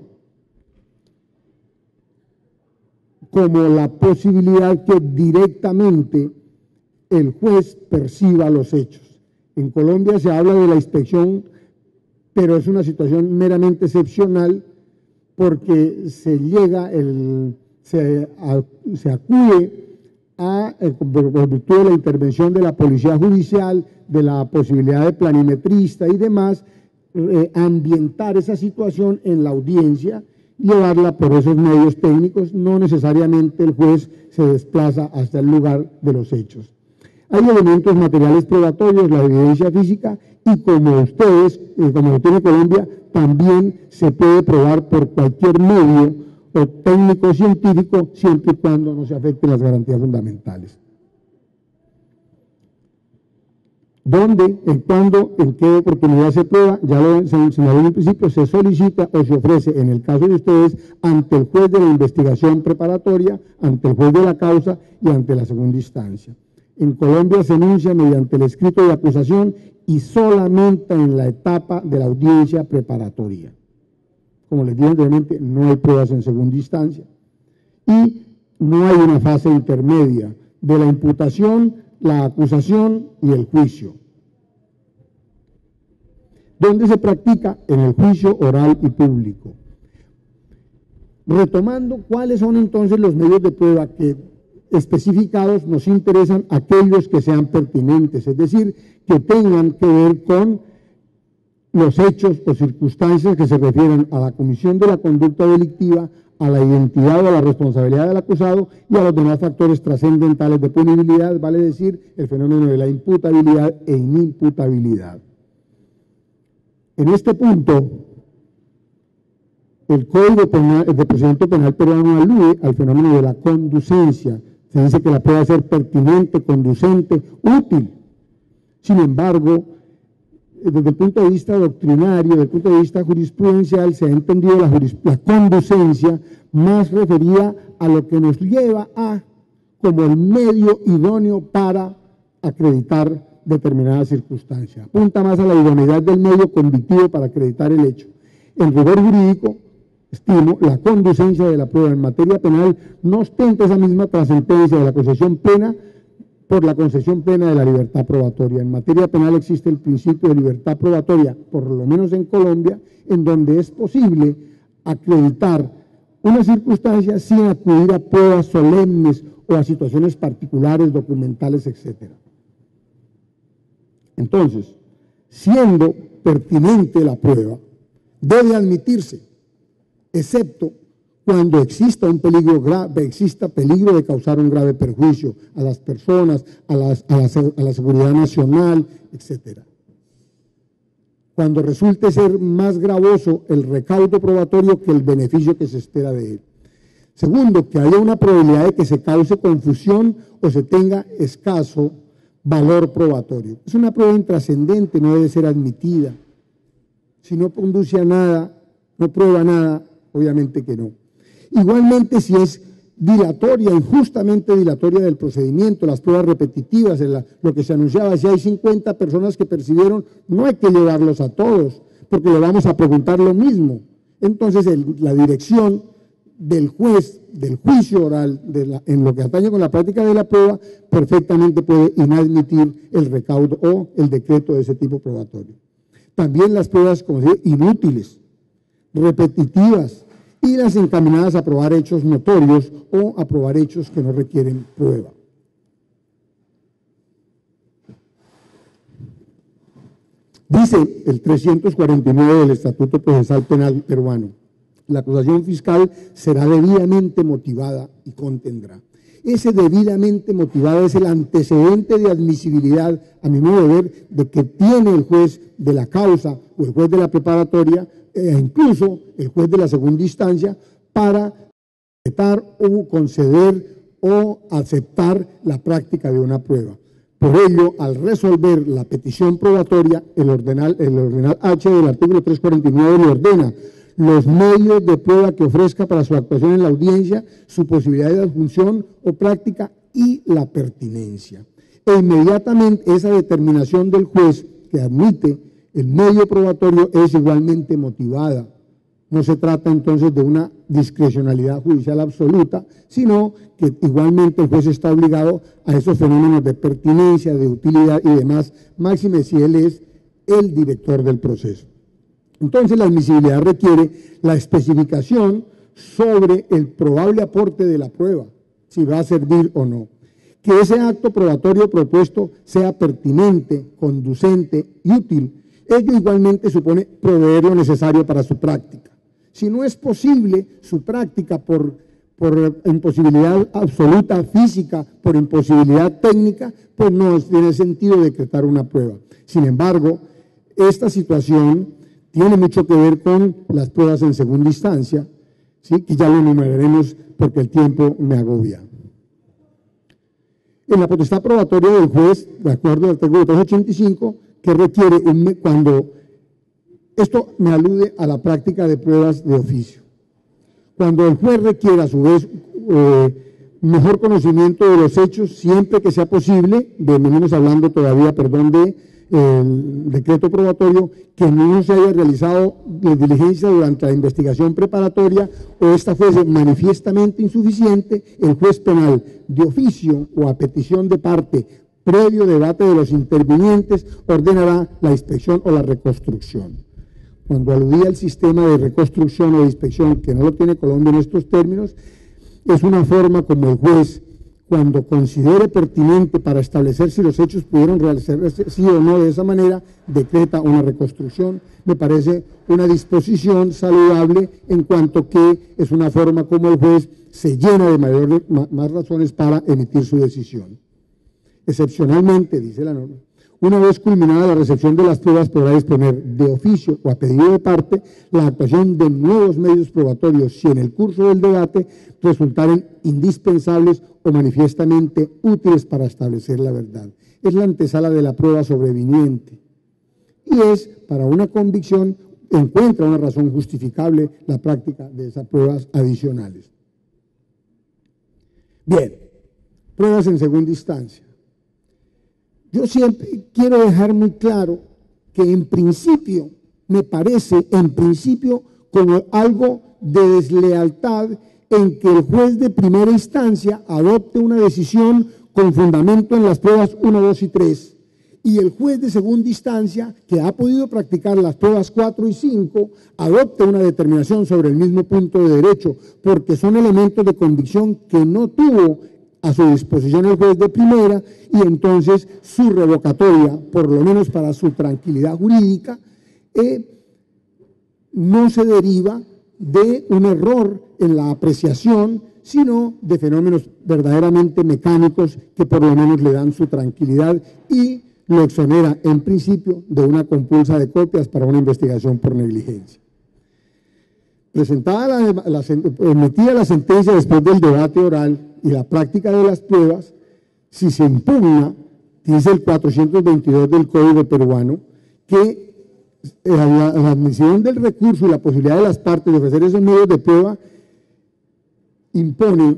como la posibilidad que directamente el juez perciba los hechos. En Colombia se habla de la inspección, pero es una situación meramente excepcional porque se llega, el, se, a, se acude a, eh, por, por virtud de la intervención de la policía judicial, de la posibilidad de planimetrista y demás, eh, ambientar esa situación en la audiencia, llevarla por esos medios técnicos, no necesariamente el juez se desplaza hasta el lugar de los hechos. Hay elementos materiales probatorios, la evidencia física, y como ustedes, eh, como lo tiene Colombia, también se puede probar por cualquier medio o técnico científico, siempre y cuando no se afecten las garantías fundamentales. ¿Dónde, en cuándo, en qué oportunidad se prueba? Ya lo señalé en un principio, se solicita o se ofrece, en el caso de ustedes, ante el juez de la investigación preparatoria, ante el juez de la causa y ante la segunda instancia. En Colombia se enuncia mediante el escrito de acusación y solamente en la etapa de la audiencia preparatoria. Como les dije anteriormente, no hay pruebas en segunda instancia. Y no hay una fase intermedia de la imputación, la acusación y el juicio. ¿Dónde se practica? En el juicio oral y público. Retomando, ¿cuáles son entonces los medios de prueba que especificados nos interesan? Aquellos que sean pertinentes, es decir, que tengan que ver con los hechos o circunstancias que se refieren a la comisión de la conducta delictiva, a la identidad o a la responsabilidad del acusado y a los demás factores trascendentales de punibilidad, vale decir, el fenómeno de la imputabilidad e inimputabilidad. En este punto, el Código Penal, de Procedimiento Penal peruano alude al fenómeno de la conducencia. Se dice que la prueba ser pertinente, conducente, útil. Sin embargo, desde el punto de vista doctrinario, desde el punto de vista jurisprudencial, se ha entendido la, la conducencia más referida a lo que nos lleva a, como el medio idóneo para acreditar determinada circunstancia. Apunta más a la idoneidad del medio convictivo para acreditar el hecho. En rigor jurídico, estimo, la conducencia de la prueba en materia penal no ostenta esa misma trascendencia de la concesión plena por la concesión plena de la libertad probatoria. En materia penal existe el principio de libertad probatoria, por lo menos en Colombia, en donde es posible acreditar una circunstancia sin acudir a pruebas solemnes o a situaciones particulares, documentales, etcétera. Entonces, siendo pertinente la prueba, debe admitirse, excepto cuando exista un peligro grave, exista peligro de causar un grave perjuicio a las personas, a, las, a, la, a la seguridad nacional, etcétera. Cuando resulte ser más gravoso el recaudo probatorio que el beneficio que se espera de él. Segundo, que haya una probabilidad de que se cause confusión o se tenga escaso valor probatorio. Es una prueba intrascendente, no debe ser admitida. Si no conduce a nada, no prueba nada, obviamente que no. Igualmente, si es dilatoria, injustamente dilatoria del procedimiento, las pruebas repetitivas, la, lo que se anunciaba, si hay cincuenta personas que percibieron, no hay que llevarlos a todos, porque le vamos a preguntar lo mismo. Entonces, el, la dirección del juez, del juicio oral, de la, en lo que atañe con la práctica de la prueba, perfectamente puede inadmitir el recaudo o el decreto de ese tipo probatorio. También las pruebas, como se dice, inútiles, repetitivas, y las encaminadas a probar hechos notorios o a probar hechos que no requieren prueba. Dice el trescientos cuarenta y nueve del Estatuto Procesal Penal peruano, la acusación fiscal será debidamente motivada y contendrá. Ese debidamente motivado es el antecedente de admisibilidad, a mi modo de ver, de que tiene el juez de la causa o el juez de la preparatoria, e incluso el juez de la segunda instancia, para aceptar o conceder o aceptar la práctica de una prueba. Por ello, al resolver la petición probatoria, el ordenal, el ordenal H del artículo trescientos cuarenta y nueve le ordena los medios de prueba que ofrezca para su actuación en la audiencia, su posibilidad de adjunción o práctica y la pertinencia. E inmediatamente esa determinación del juez que admite el medio probatorio es igualmente motivada. No se trata entonces de una discrecionalidad judicial absoluta, sino que igualmente el juez está obligado a esos fenómenos de pertinencia, de utilidad y demás, máxime si él es el director del proceso. Entonces la admisibilidad requiere la especificación sobre el probable aporte de la prueba, si va a servir o no. que ese acto probatorio propuesto sea pertinente, conducente y útil. Ello igualmente supone proveer lo necesario para su práctica. Si no es posible su práctica por, por imposibilidad absoluta física, por imposibilidad técnica, pues no tiene sentido decretar una prueba. Sin embargo, esta situación tiene mucho que ver con las pruebas en segunda instancia, ¿sí?, que ya lo enumeraremos porque el tiempo me agobia. En la potestad probatoria del juez, de acuerdo al artículo trescientos ochenta y cinco, que requiere, un, cuando esto me alude a la práctica de pruebas de oficio. Cuando el juez requiere a su vez eh, mejor conocimiento de los hechos, siempre que sea posible, venimos hablando todavía, perdón, de el decreto probatorio, que no se haya realizado de diligencia durante la investigación preparatoria o esta fuese manifiestamente insuficiente, el juez penal de oficio o a petición de parte, previo debate de los intervinientes, ordenará la inspección o la reconstrucción. Cuando aludía al sistema de reconstrucción o de inspección, que no lo tiene Colombia en estos términos, es una forma como el juez, cuando considere pertinente para establecer si los hechos pudieron realizarse sí o no de esa manera, decreta una reconstrucción. Me parece una disposición saludable en cuanto que es una forma como el juez se llena de mayores, más razones para emitir su decisión. Excepcionalmente, dice la norma, una vez culminada la recepción de las pruebas, podrá disponer de oficio o a pedido de parte la actuación de nuevos medios probatorios si en el curso del debate resultaren indispensables o manifiestamente útiles para establecer la verdad. Es la antesala de la prueba sobreviniente y es, para una convicción, encuentra una razón justificable la práctica de esas pruebas adicionales. Bien, pruebas en segunda instancia. Yo siempre quiero dejar muy claro que en principio, me parece en principio como algo de deslealtad en que el juez de primera instancia adopte una decisión con fundamento en las pruebas uno, dos y tres, y el juez de segunda instancia, que ha podido practicar las pruebas cuatro y cinco, adopte una determinación sobre el mismo punto de derecho, porque son elementos de convicción que no tuvo a su disposición el juez de primera, y entonces su revocatoria, por lo menos para su tranquilidad jurídica, eh, no se deriva de un error en la apreciación, sino de fenómenos verdaderamente mecánicos que por lo menos le dan su tranquilidad y lo exonera en principio de una compulsa de copias para una investigación por negligencia. Presentada la, la, emitida la sentencia después del debate oral y la práctica de las pruebas, si se impugna, dice el cuatrocientos veintidós del Código Peruano, que la, la admisión del recurso y la posibilidad de las partes de ofrecer esos medios de prueba impone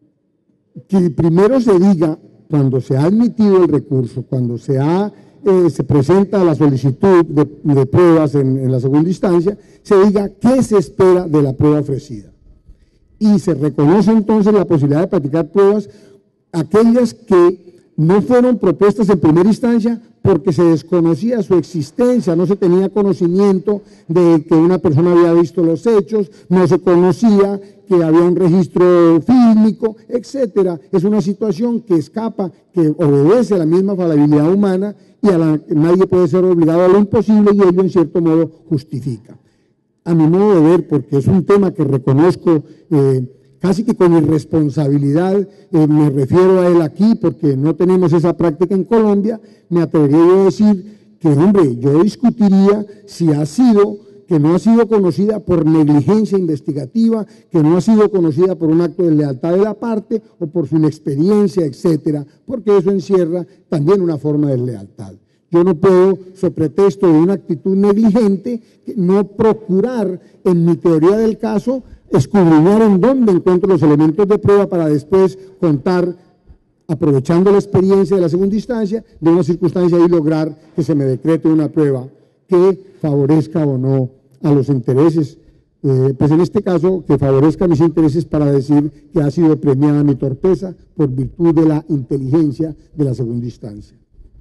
que primero se diga, cuando se ha admitido el recurso, cuando se, ha, eh, se presenta la solicitud de, de pruebas en, en la segunda instancia, se diga qué se espera de la prueba ofrecida. Y se reconoce entonces la posibilidad de practicar pruebas, aquellas que no fueron propuestas en primera instancia porque se desconocía su existencia, no se tenía conocimiento de que una persona había visto los hechos, no se conocía que había un registro fílmico, etcétera. Es una situación que escapa, que obedece a la misma falabilidad humana y a la, nadie puede ser obligado a lo imposible, y ello en cierto modo justifica. A mi modo de ver, porque es un tema que reconozco eh, casi que con irresponsabilidad, eh, me refiero a él aquí porque no tenemos esa práctica en Colombia, me atrevería yo a decir que, hombre, yo discutiría si ha sido, que no ha sido conocida por negligencia investigativa, que no ha sido conocida por un acto de lealtad de la parte o por su inexperiencia, etcétera, porque eso encierra también una forma de lealtad. Yo no puedo, sobre pretexto de una actitud negligente, no procurar, en mi teoría del caso, escudriñar en dónde encuentro los elementos de prueba para después contar, aprovechando la experiencia de la segunda instancia, de una circunstancia y lograr que se me decrete una prueba que favorezca o no a los intereses, eh, pues en este caso, que favorezca mis intereses para decir que ha sido premiada mi torpeza por virtud de la inteligencia de la segunda instancia.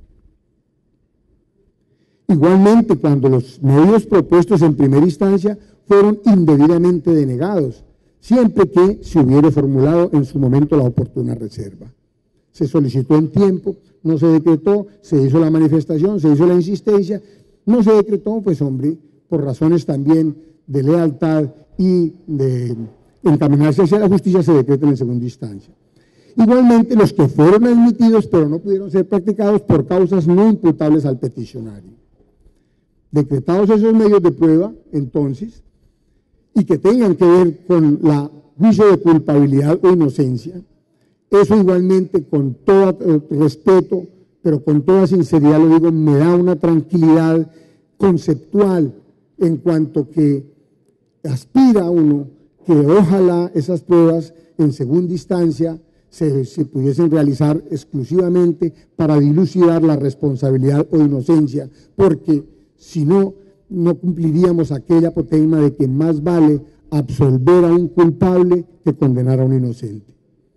Igualmente, cuando los medios propuestos en primera instancia fueron indebidamente denegados, siempre que se hubiera formulado en su momento la oportuna reserva. Se solicitó en tiempo, no se decretó, se hizo la manifestación, se hizo la insistencia, no se decretó, pues hombre, por razones también de lealtad y de encaminarse hacia la justicia, se decretan en segunda instancia. Igualmente, los que fueron admitidos, pero no pudieron ser practicados por causas no imputables al peticionario. Decretados esos medios de prueba, entonces, y que tengan que ver con la juicio de culpabilidad o inocencia, eso igualmente, con todo eh, respeto, pero con toda sinceridad lo digo, me da una tranquilidad conceptual en cuanto que aspira a uno que ojalá esas pruebas en segunda instancia se, se pudiesen realizar exclusivamente para dilucidar la responsabilidad o inocencia, porque si no, no cumpliríamos aquella apotegma de que más vale absolver a un culpable que condenar a un inocente.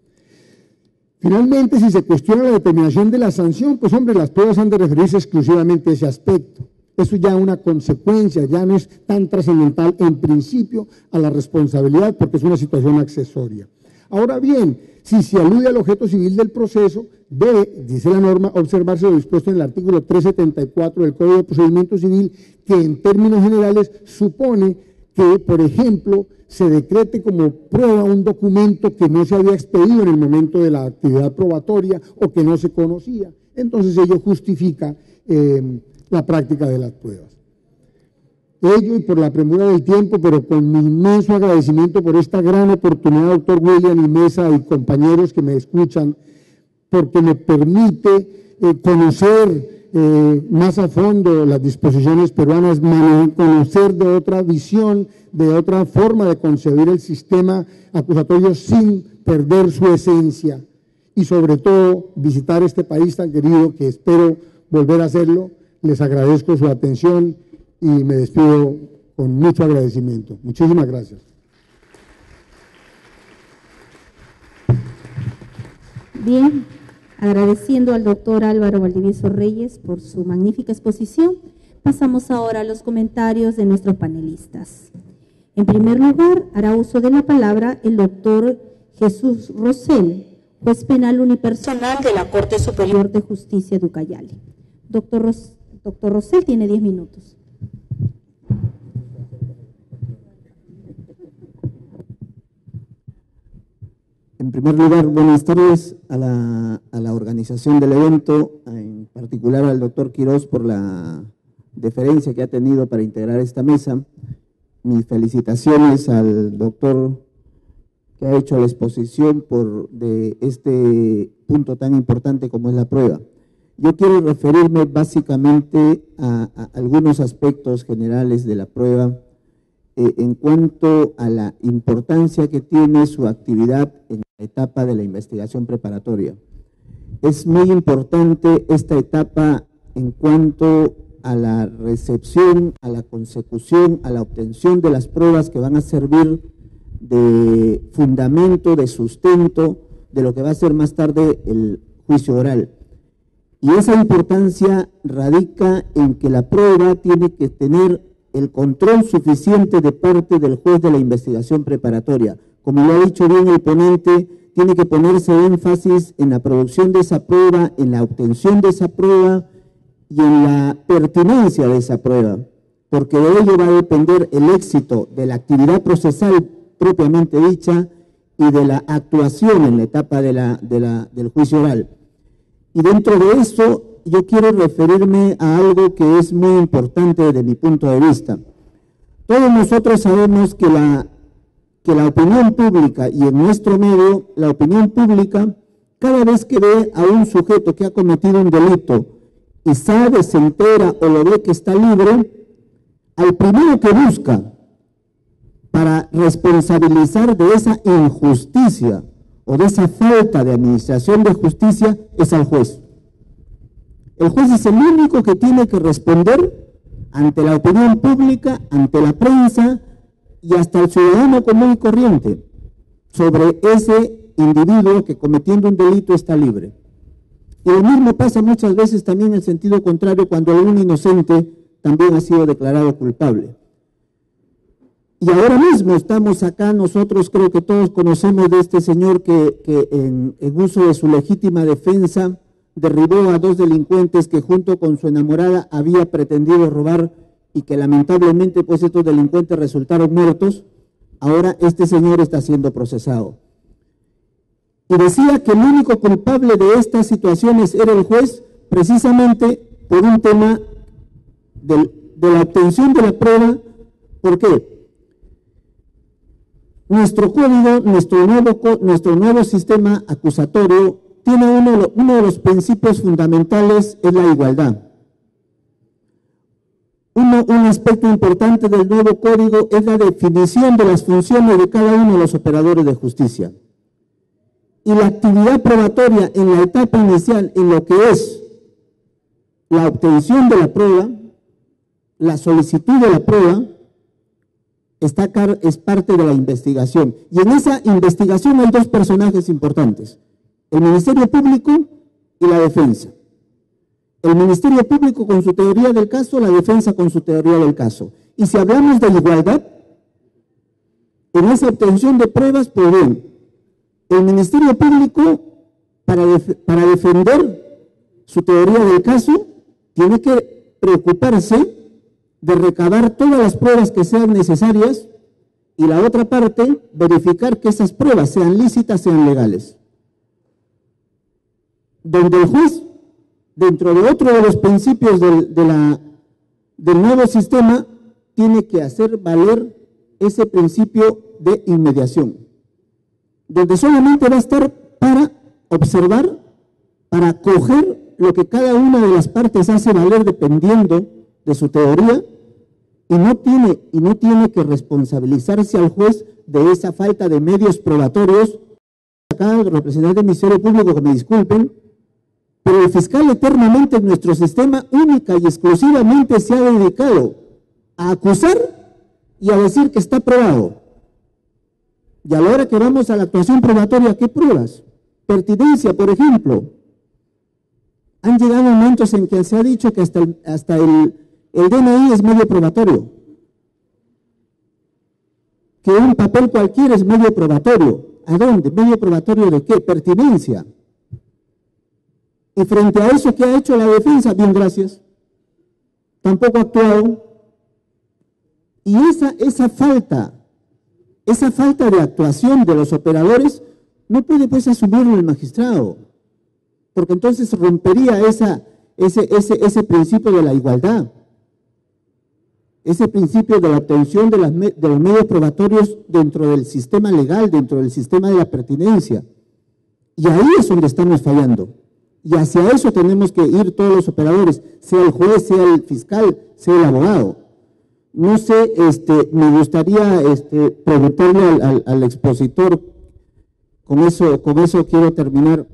Finalmente, si se cuestiona la determinación de la sanción, pues hombre, las pruebas han de referirse exclusivamente a ese aspecto. Eso ya es una consecuencia, ya no es tan trascendental en principio a la responsabilidad porque es una situación accesoria. Ahora bien, si se alude al objeto civil del proceso, debe, dice la norma, observarse lo dispuesto en el artículo trescientos setenta y cuatro del Código de Procedimiento Civil, que en términos generales supone que, por ejemplo, se decrete como prueba un documento que no se había expedido en el momento de la actividad probatoria o que no se conocía. Entonces ello justifica eh, la práctica de las pruebas. Ello, y por la premura del tiempo, pero con mi inmenso agradecimiento por esta gran oportunidad, doctor William y Mesa y compañeros que me escuchan, porque me permite eh, conocer Eh, más a fondo las disposiciones peruanas, conocer de otra visión, de otra forma de concebir el sistema acusatorio sin perder su esencia y sobre todo visitar este país tan querido que espero volver a hacerlo. Les agradezco su atención y me despido con mucho agradecimiento. Muchísimas gracias. Bien. Agradeciendo al doctor Álvaro Valdivieso Reyes por su magnífica exposición, pasamos ahora a los comentarios de nuestros panelistas. En primer lugar, hará uso de la palabra el doctor Jesús Rosell, juez penal unipersonal de la Corte Superior de Justicia de Ucayali. Doctor, Ros doctor Rosell tiene diez minutos. En primer lugar, buenas tardes a la, a la organización del evento, en particular al doctor Quirós por la deferencia que ha tenido para integrar esta mesa. Mis felicitaciones al doctor que ha hecho la exposición por, de este punto tan importante como es la prueba. Yo quiero referirme básicamente a, a algunos aspectos generales de la prueba eh, en cuanto a la importancia que tiene su actividad en la etapa de la investigación preparatoria. Es muy importante esta etapa en cuanto a la recepción, a la consecución, a la obtención de las pruebas que van a servir de fundamento, de sustento, de lo que va a ser más tarde el juicio oral. Y esa importancia radica en que la prueba tiene que tener el control suficiente de parte del juez de la investigación preparatoria. Como lo ha dicho bien el ponente, tiene que ponerse énfasis en la producción de esa prueba, en la obtención de esa prueba y en la pertinencia de esa prueba, porque de ello va a depender el éxito de la actividad procesal propiamente dicha y de la actuación en la etapa de la, de la, del juicio oral. Y dentro de eso yo quiero referirme a algo que es muy importante desde mi punto de vista. Todos nosotros sabemos que la, que la opinión pública, y en nuestro medio, la opinión pública, cada vez que ve a un sujeto que ha cometido un delito y sabe, se entera o lo ve que está libre, al primero que busca para responsabilizar de esa injusticia o de esa falta de administración de justicia es al juez. El juez es el único que tiene que responder ante la opinión pública, ante la prensa y hasta el ciudadano común y corriente sobre ese individuo que cometiendo un delito está libre. Y lo mismo pasa muchas veces también en el sentido contrario cuando algún inocente también ha sido declarado culpable. Y ahora mismo estamos acá, nosotros creo que todos conocemos de este señor que, que en, en uso de su legítima defensa derribó a dos delincuentes que junto con su enamorada había pretendido robar y que lamentablemente pues estos delincuentes resultaron muertos. Ahora este señor está siendo procesado. Y decía que el único culpable de estas situaciones era el juez, precisamente por un tema del, de la obtención de la prueba. ¿Por qué? Nuestro código, nuestro nuevo, nuestro nuevo sistema acusatorio tiene uno, uno de los principios fundamentales, es la igualdad. Uno, un aspecto importante del nuevo código es la definición de las funciones de cada uno de los operadores de justicia. Y la actividad probatoria en la etapa inicial, en lo que es la obtención de la prueba, la solicitud de la prueba, está, es parte de la investigación. Y en esa investigación hay dos personajes importantes, el Ministerio Público y la defensa. El Ministerio Público con su teoría del caso, la defensa con su teoría del caso. Y si hablamos de igualdad, en esa obtención de pruebas, pues bien, el Ministerio Público, para, def para defender su teoría del caso, tiene que preocuparse de recabar todas las pruebas que sean necesarias y la otra parte, verificar que esas pruebas sean lícitas, sean legales. Donde el juez, dentro de otro de los principios del, de la, del nuevo sistema, tiene que hacer valer ese principio de inmediación, donde solamente va a estar para observar, para coger lo que cada una de las partes hace valer dependiendo de su teoría, y no tiene, y no tiene que responsabilizarse al juez de esa falta de medios probatorios. Acá el representante del Ministerio Público, que me disculpen, pero el fiscal eternamente en nuestro sistema única y exclusivamente se ha dedicado a acusar y a decir que está probado. Y a la hora que vamos a la actuación probatoria, ¿qué pruebas? Pertinencia, por ejemplo. Han llegado momentos en que se ha dicho que hasta el, hasta el, el D N I es medio probatorio. Que un papel cualquiera es medio probatorio. ¿A dónde? ¿Medio probatorio de qué? Pertinencia. Y frente a eso, ¿qué ha hecho la defensa? Bien, gracias. Tampoco ha actuado. Y esa, esa falta, esa falta de actuación de los operadores no puede pues asumirlo el magistrado, porque entonces rompería esa, ese, ese, ese principio de la igualdad, ese principio de la obtención de, las, de los medios probatorios dentro del sistema legal, dentro del sistema de la pertinencia. Y ahí es donde estamos fallando. Y hacia eso tenemos que ir todos los operadores, sea el juez, sea el fiscal, sea el abogado. No sé, este, me gustaría este, preguntarle al, al, al expositor, con eso, con eso quiero terminar.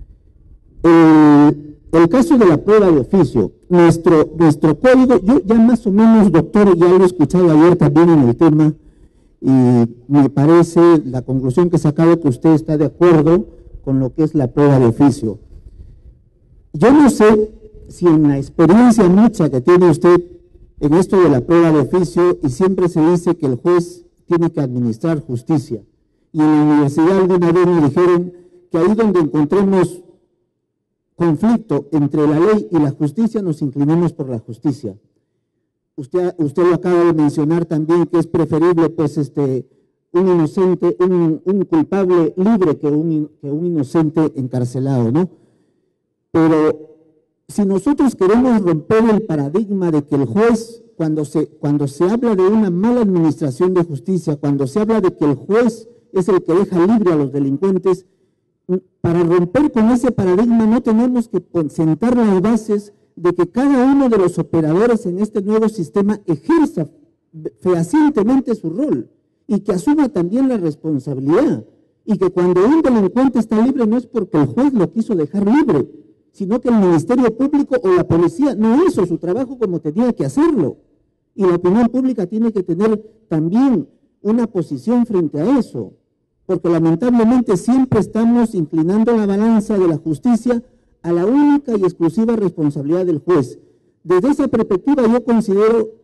El, el caso de la prueba de oficio, nuestro, nuestro código, yo ya más o menos, doctor, ya lo he escuchado ayer también en el tema, y me parece la conclusión que he sacado que usted está de acuerdo con lo que es la prueba de oficio. Yo no sé si en la experiencia mucha que tiene usted en esto de la prueba de oficio, y siempre se dice que el juez tiene que administrar justicia. Y en la universidad alguna vez me dijeron que ahí donde encontremos conflicto entre la ley y la justicia, nos inclinemos por la justicia. Usted, usted lo acaba de mencionar también, que es preferible pues este, un inocente, un, un culpable libre que un, que un inocente encarcelado, ¿no? Pero si nosotros queremos romper el paradigma de que el juez, cuando se, cuando se habla de una mala administración de justicia, cuando se habla de que el juez es el que deja libre a los delincuentes, para romper con ese paradigma no tenemos que sentar las bases de que cada uno de los operadores en este nuevo sistema ejerza fehacientemente su rol y que asuma también la responsabilidad, y que cuando un delincuente está libre no es porque el juez lo quiso dejar libre, sino que el Ministerio Público o la policía no hizo su trabajo como tenía que hacerlo. Y la opinión pública tiene que tener también una posición frente a eso, porque lamentablemente siempre estamos inclinando la balanza de la justicia a la única y exclusiva responsabilidad del juez. Desde esa perspectiva yo considero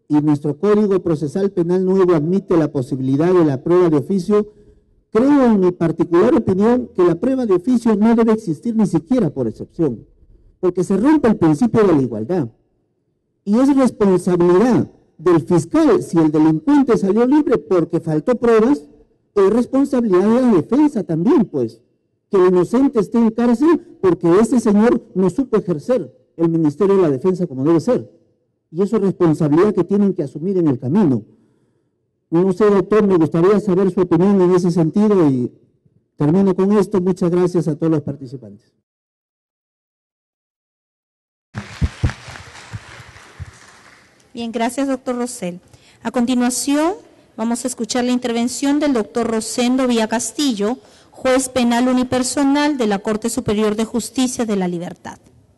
y nuestro Código Procesal Penal nuevo admite la posibilidad de la prueba de oficio, creo en mi particular opinión que la prueba de oficio no debe existir ni siquiera por excepción, porque se rompe el principio de la igualdad. Y es responsabilidad del fiscal, si el delincuente salió libre porque faltó pruebas, es responsabilidad de la defensa también, pues, que el inocente esté en cárcel porque ese señor no supo ejercer el Ministerio de la Defensa como debe ser. Y eso es responsabilidad que tienen que asumir en el camino. No sé, doctor, me gustaría saber su opinión en ese sentido y termino con esto. Muchas gracias a todos los participantes. Bien, gracias, doctor Rosell. A continuación, vamos a escuchar la intervención del doctor Rosendo Villacastillo, juez penal unipersonal de la Corte Superior de Justicia de la Libertad.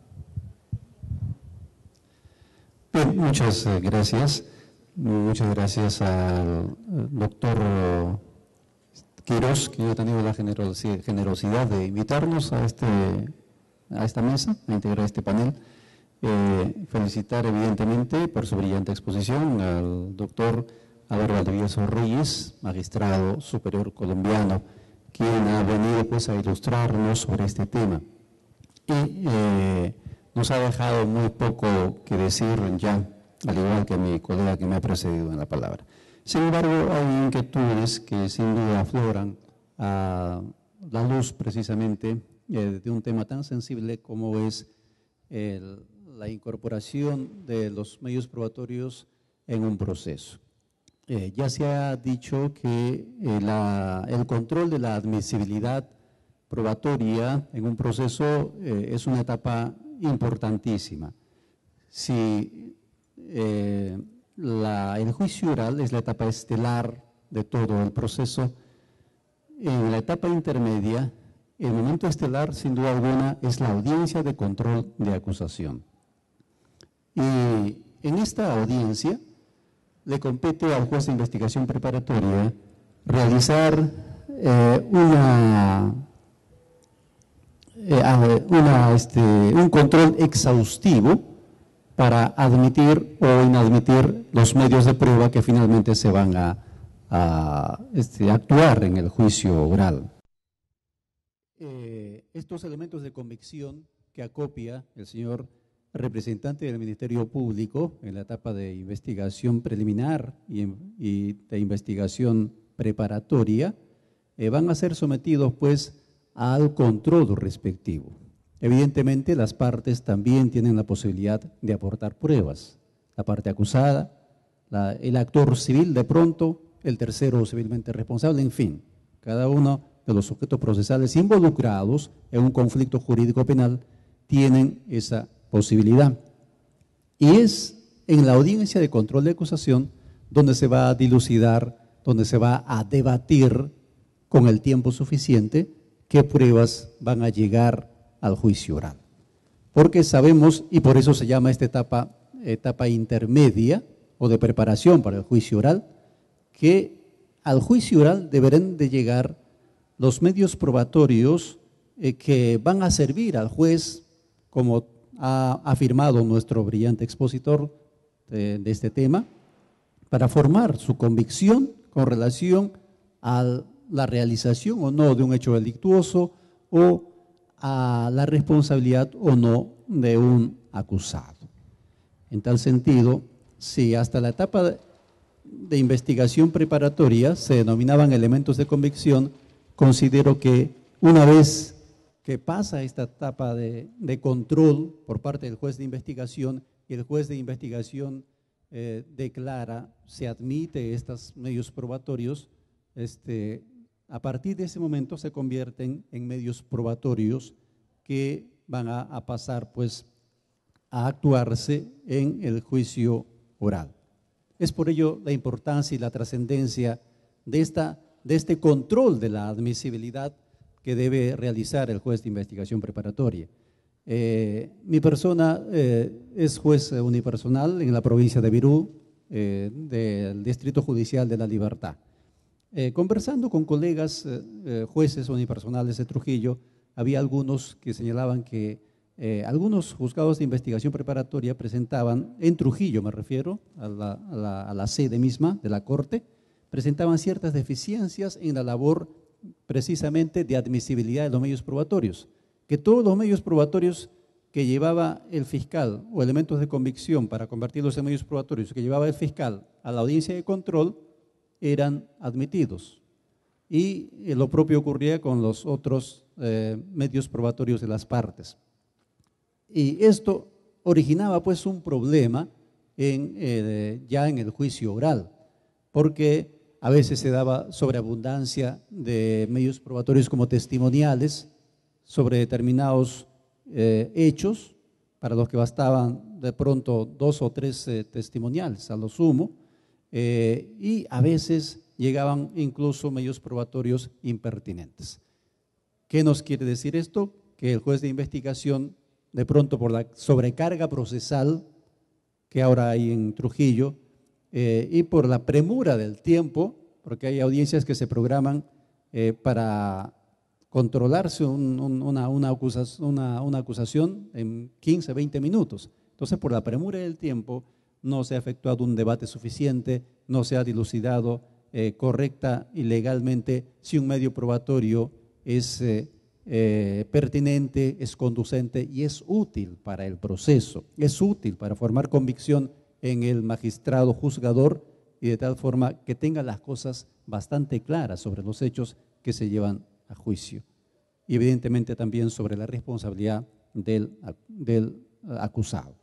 Bien, muchas gracias. Muchas gracias al doctor Quirós, que ha tenido la generosidad de invitarnos a, este, a esta mesa, a integrar este panel. Eh, felicitar evidentemente por su brillante exposición al doctor Álvaro Valdivieso Reyes, magistrado superior colombiano, quien ha venido pues a ilustrarnos sobre este tema. Y eh, nos ha dejado muy poco que decir ya, al igual que mi colega que me ha precedido en la palabra. Sin embargo, hay inquietudes que sin duda afloran a la luz precisamente eh, de un tema tan sensible como es el, la incorporación de los medios probatorios en un proceso. Eh, ya se ha dicho que eh, la, el control de la admisibilidad probatoria en un proceso eh, es una etapa importantísima. Si eh, la, el juicio oral es la etapa estelar de todo el proceso, en la etapa intermedia, el momento estelar, sin duda alguna, es la audiencia de control de acusación. Y en esta audiencia le compete al juez de investigación preparatoria realizar eh, una, eh, una, este, un control exhaustivo para admitir o inadmitir los medios de prueba que finalmente se van a, a este, actuar en el juicio oral. Eh, estos elementos de convicción que acopia el señor representante del Ministerio Público en la etapa de investigación preliminar y, y de investigación preparatoria, eh, van a ser sometidos pues al control respectivo. Evidentemente las partes también tienen la posibilidad de aportar pruebas, la parte acusada, la, el actor civil de pronto, el tercero civilmente responsable, en fin, cada uno de los sujetos procesales involucrados en un conflicto jurídico penal tienen esa posibilidad. Y es en la audiencia de control de acusación donde se va a dilucidar, donde se va a debatir con el tiempo suficiente qué pruebas van a llegar al juicio oral. Porque sabemos, y por eso se llama esta etapa, etapa intermedia o de preparación para el juicio oral, que al juicio oral deberán de llegar los medios probatorios eh, que van a servir al juez, como ha afirmado nuestro brillante expositor de, de este tema, para formar su convicción con relación a la realización o no de un hecho delictuoso o a la responsabilidad o no de un acusado. En tal sentido, si hasta la etapa de, de investigación preparatoria se denominaban elementos de convicción, considero que una vez que pasa esta etapa de, de control por parte del juez de investigación y el juez de investigación eh, declara, se admite estos medios probatorios, este, a partir de ese momento se convierten en medios probatorios que van a, a pasar pues a actuarse en el juicio oral. Es por ello la importancia y la trascendencia de, esta, de este control de la admisibilidad que debe realizar el juez de investigación preparatoria. Eh, mi persona eh, es juez unipersonal en la provincia de Virú, eh, del Distrito Judicial de la Libertad. Eh, conversando con colegas eh, jueces unipersonales de Trujillo, había algunos que señalaban que eh, algunos juzgados de investigación preparatoria presentaban, en Trujillo me refiero, a la, a, la, a la sede misma de la Corte, presentaban ciertas deficiencias en la labor precisamente de admisibilidad de los medios probatorios, que todos los medios probatorios que llevaba el fiscal o elementos de convicción para convertirlos en medios probatorios que llevaba el fiscal a la audiencia de control eran admitidos. Y eh, lo propio ocurría con los otros eh, medios probatorios de las partes. Y esto originaba pues un problema en, eh, ya en el juicio oral, porque a veces se daba sobreabundancia de medios probatorios como testimoniales sobre determinados eh, hechos, para los que bastaban de pronto dos o tres eh, testimoniales a lo sumo, eh, y a veces llegaban incluso medios probatorios impertinentes. ¿Qué nos quiere decir esto? Que el juez de investigación, de pronto por la sobrecarga procesal que ahora hay en Trujillo, eh, y por la premura del tiempo, porque hay audiencias que se programan eh, para controlarse un, un, una, una, acusación, una, una acusación en quince, veinte minutos. Entonces, por la premura del tiempo, no se ha efectuado un debate suficiente, no se ha dilucidado eh, correcta y legalmente si un medio probatorio es eh, eh, pertinente, es conducente y es útil para el proceso, es útil para formar convicción en el magistrado juzgador y de tal forma que tenga las cosas bastante claras sobre los hechos que se llevan a juicio. Y evidentemente también sobre la responsabilidad del, del acusado.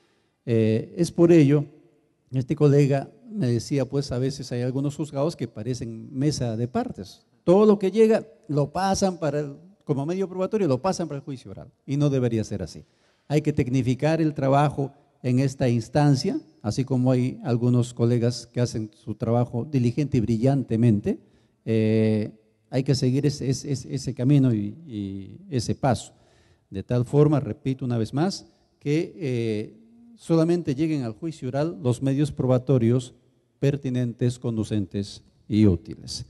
Eh, es por ello, este colega me decía, pues a veces hay algunos juzgados que parecen mesa de partes. Todo lo que llega lo pasan para el, como medio probatorio, lo pasan para el juicio oral. Y no debería ser así. Hay que tecnificar el trabajo en esta instancia, así como hay algunos colegas que hacen su trabajo diligente y brillantemente, eh, hay que seguir ese, ese, ese camino y, y ese paso. De tal forma, repito una vez más, que eh, solamente lleguen al juicio oral los medios probatorios pertinentes, conducentes y útiles.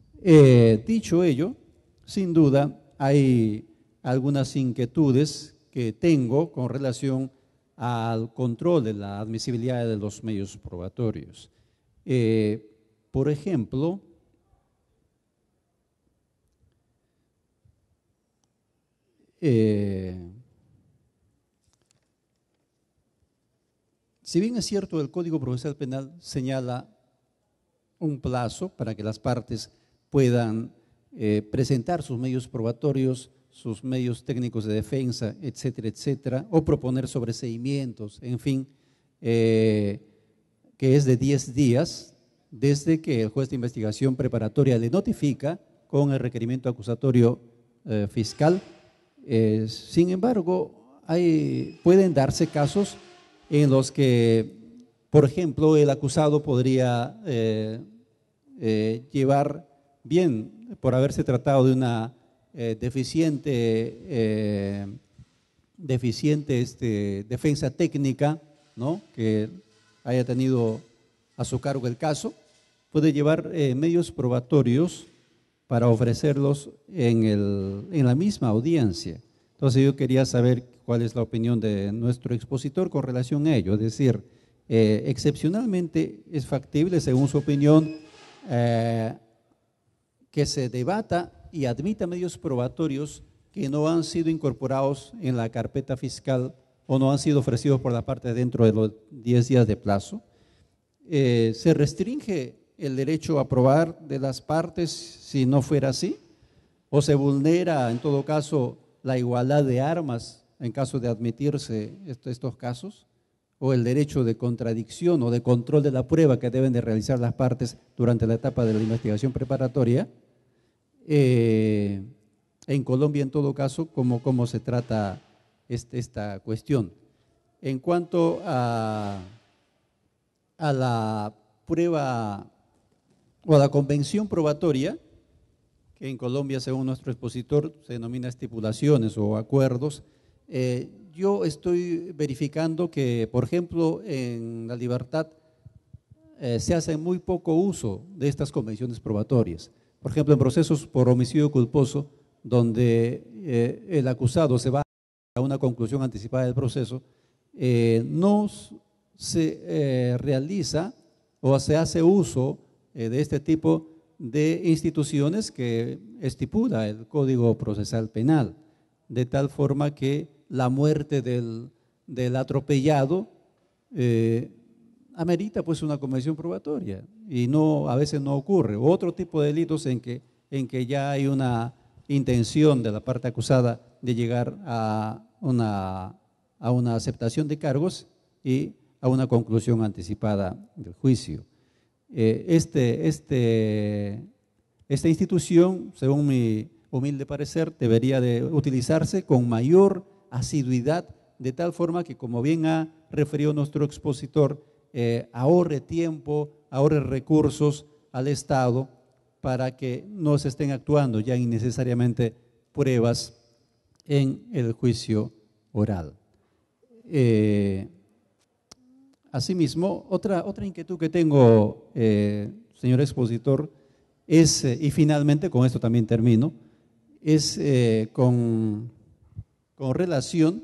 Eh, dicho ello, sin duda hay algunas inquietudes que tengo con relación al control de la admisibilidad de los medios probatorios. Eh, por ejemplo, eh, si bien es cierto, el Código Procesal Penal señala un plazo para que las partes puedan eh, presentar sus medios probatorios, sus medios técnicos de defensa, etcétera, etcétera, o proponer sobreseimientos, en fin, eh, que es de diez días desde que el juez de investigación preparatoria le notifica con el requerimiento acusatorio eh, fiscal. Eh, sin embargo, hay, pueden darse casos en los que, por ejemplo, el acusado podría eh, eh, llevar bien, por haberse tratado de una eh, deficiente, eh, deficiente este, defensa técnica, ¿no?, que haya tenido a su cargo el caso, puede llevar eh, medios probatorios para ofrecerlos en, el, en la misma audiencia. Entonces yo quería saber cuál es la opinión de nuestro expositor con relación a ello, es decir, eh, excepcionalmente es factible, según su opinión, eh, que se debata y admita medios probatorios que no han sido incorporados en la carpeta fiscal o no han sido ofrecidos por la parte dentro de los diez días de plazo. Eh, ¿Se restringe el derecho a probar de las partes si no fuera así? ¿O se vulnera en todo caso la igualdad de armas en caso de admitirse estos casos? ¿O el derecho de contradicción o de control de la prueba que deben de realizar las partes durante la etapa de la investigación preparatoria? Eh, en Colombia, en todo caso, ¿cómo, cómo se trata este, esta cuestión? En cuanto a, a la prueba o a la convención probatoria, que en Colombia, según nuestro expositor, se denomina estipulaciones o acuerdos, eh, yo estoy verificando que, por ejemplo, en La Libertad eh, se hace muy poco uso de estas convenciones probatorias. Por ejemplo, en procesos por homicidio culposo, donde eh, el acusado se va a a una conclusión anticipada del proceso, eh, no se eh, realiza o se hace uso eh, de este tipo de instituciones que estipula el Código Procesal Penal, de tal forma que la muerte del, del atropellado eh, amerita pues una convención probatoria y no, a veces no ocurre. Otro tipo de delitos en que, en que ya hay una intención de la parte acusada de llegar a una, a una aceptación de cargos y a una conclusión anticipada del juicio. Eh, este, este, esta institución, según mi humilde parecer, debería de utilizarse con mayor asiduidad, de tal forma que, como bien ha referido nuestro expositor, eh, ahorre tiempo, ahorre recursos al Estado para que no se estén actuando ya innecesariamente pruebas en el juicio oral. Eh, asimismo, otra, otra inquietud que tengo, eh, señor expositor, es, eh, y finalmente con esto también termino, es eh, con, con relación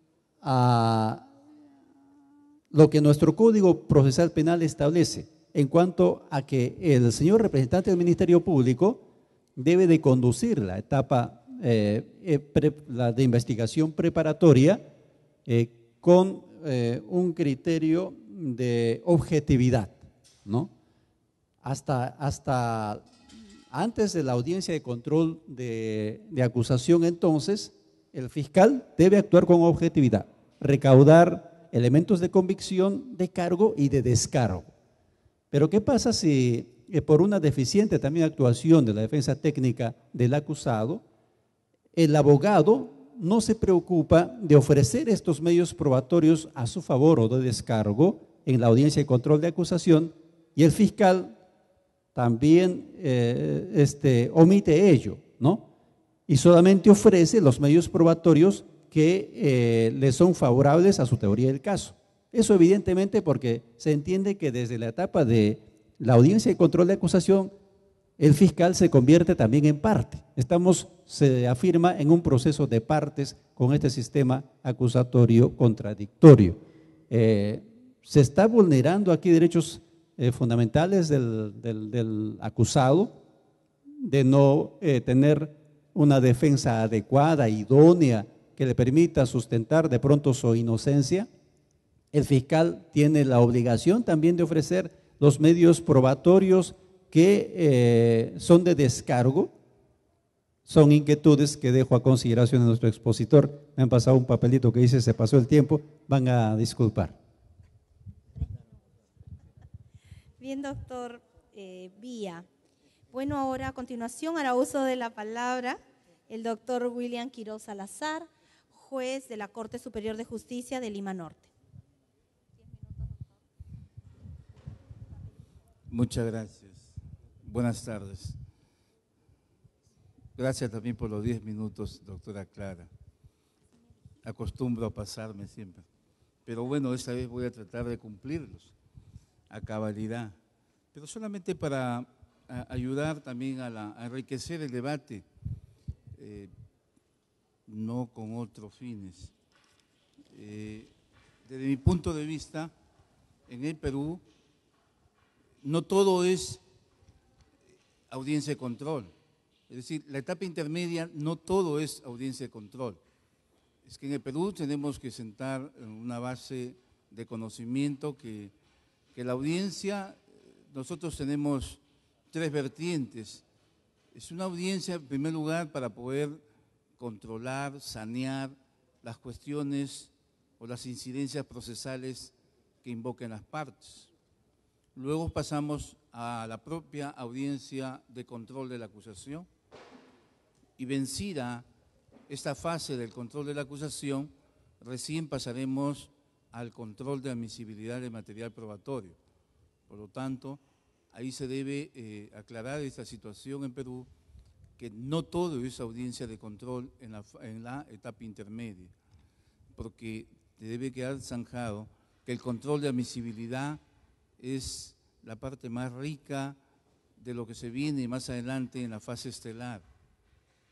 a lo que nuestro Código Procesal Penal establece en cuanto a que el señor representante del Ministerio Público debe de conducir la etapa eh, eh, pre, la de investigación preparatoria eh, con eh, un criterio de objetividad, ¿no? Hasta, hasta antes de la audiencia de control de, de acusación, entonces, el fiscal debe actuar con objetividad, recaudar elementos de convicción, de cargo y de descargo. Pero ¿qué pasa si eh, por una deficiente también actuación de la defensa técnica del acusado, el abogado no se preocupa de ofrecer estos medios probatorios a su favor o de descargo en la audiencia de control de acusación y el fiscal también eh, este, omite ello, ¿no? Y solamente ofrece los medios probatorios que eh, le son favorables a su teoría del caso. Eso evidentemente porque se entiende que desde la etapa de la audiencia de control de acusación, el fiscal se convierte también en parte. Estamos, se afirma, en un proceso de partes con este sistema acusatorio contradictorio. Eh, se está vulnerando aquí derechos eh, fundamentales del, del, del acusado, de no eh, tener una defensa adecuada, idónea, que le permita sustentar de pronto su inocencia. El fiscal tiene la obligación también de ofrecer los medios probatorios que eh, son de descargo. Son inquietudes que dejo a consideración de nuestro expositor. Me han pasado un papelito que dice se pasó el tiempo, van a disculpar. Bien, doctor eh, Vía. Bueno, ahora a continuación hará uso de la palabra el doctor William Quiroz Salazar, juez de la Corte Superior de Justicia de Lima Norte. Muchas gracias. Buenas tardes. Gracias también por los diez minutos, doctora Clara. Acostumbro a pasarme siempre. Pero bueno, esta vez voy a tratar de cumplirlos a cabalidad. Pero solamente para a, ayudar también a, la, a enriquecer el debate, eh, no con otros fines. Eh, desde mi punto de vista, en el Perú, no todo es audiencia de control. Es decir, la etapa intermedia no todo es audiencia de control. Es que en el Perú tenemos que sentar una base de conocimiento que, que la audiencia, nosotros tenemos tres vertientes. Es una audiencia, en primer lugar, para poder controlar, sanear las cuestiones o las incidencias procesales que invoquen las partes. Luego pasamos a la propia audiencia de control de la acusación y vencida esta fase del control de la acusación, recién pasaremos al control de admisibilidad de material probatorio. Por lo tanto, ahí se debe eh, aclarar esta situación en Perú, que no todo es audiencia de control en la, en la etapa intermedia, porque debe quedar zanjado que el control de admisibilidad es la parte más rica de lo que se viene más adelante en la fase estelar.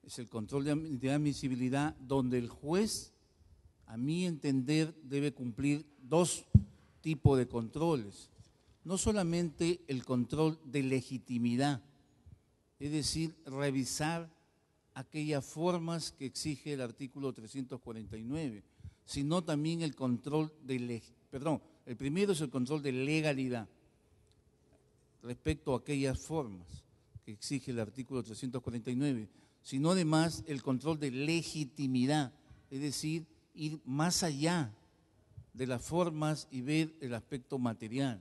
es el control de, de admisibilidad, donde el juez, a mi entender, debe cumplir dos tipos de controles. No solamente el control de legitimidad, es decir, revisar aquellas formas que exige el artículo trescientos cuarenta y nueve, sino también el control de, perdón, el primero es el control de legalidad respecto a aquellas formas que exige el artículo trescientos cuarenta y nueve, sino además el control de legitimidad, es decir, ir más allá de las formas y ver el aspecto material.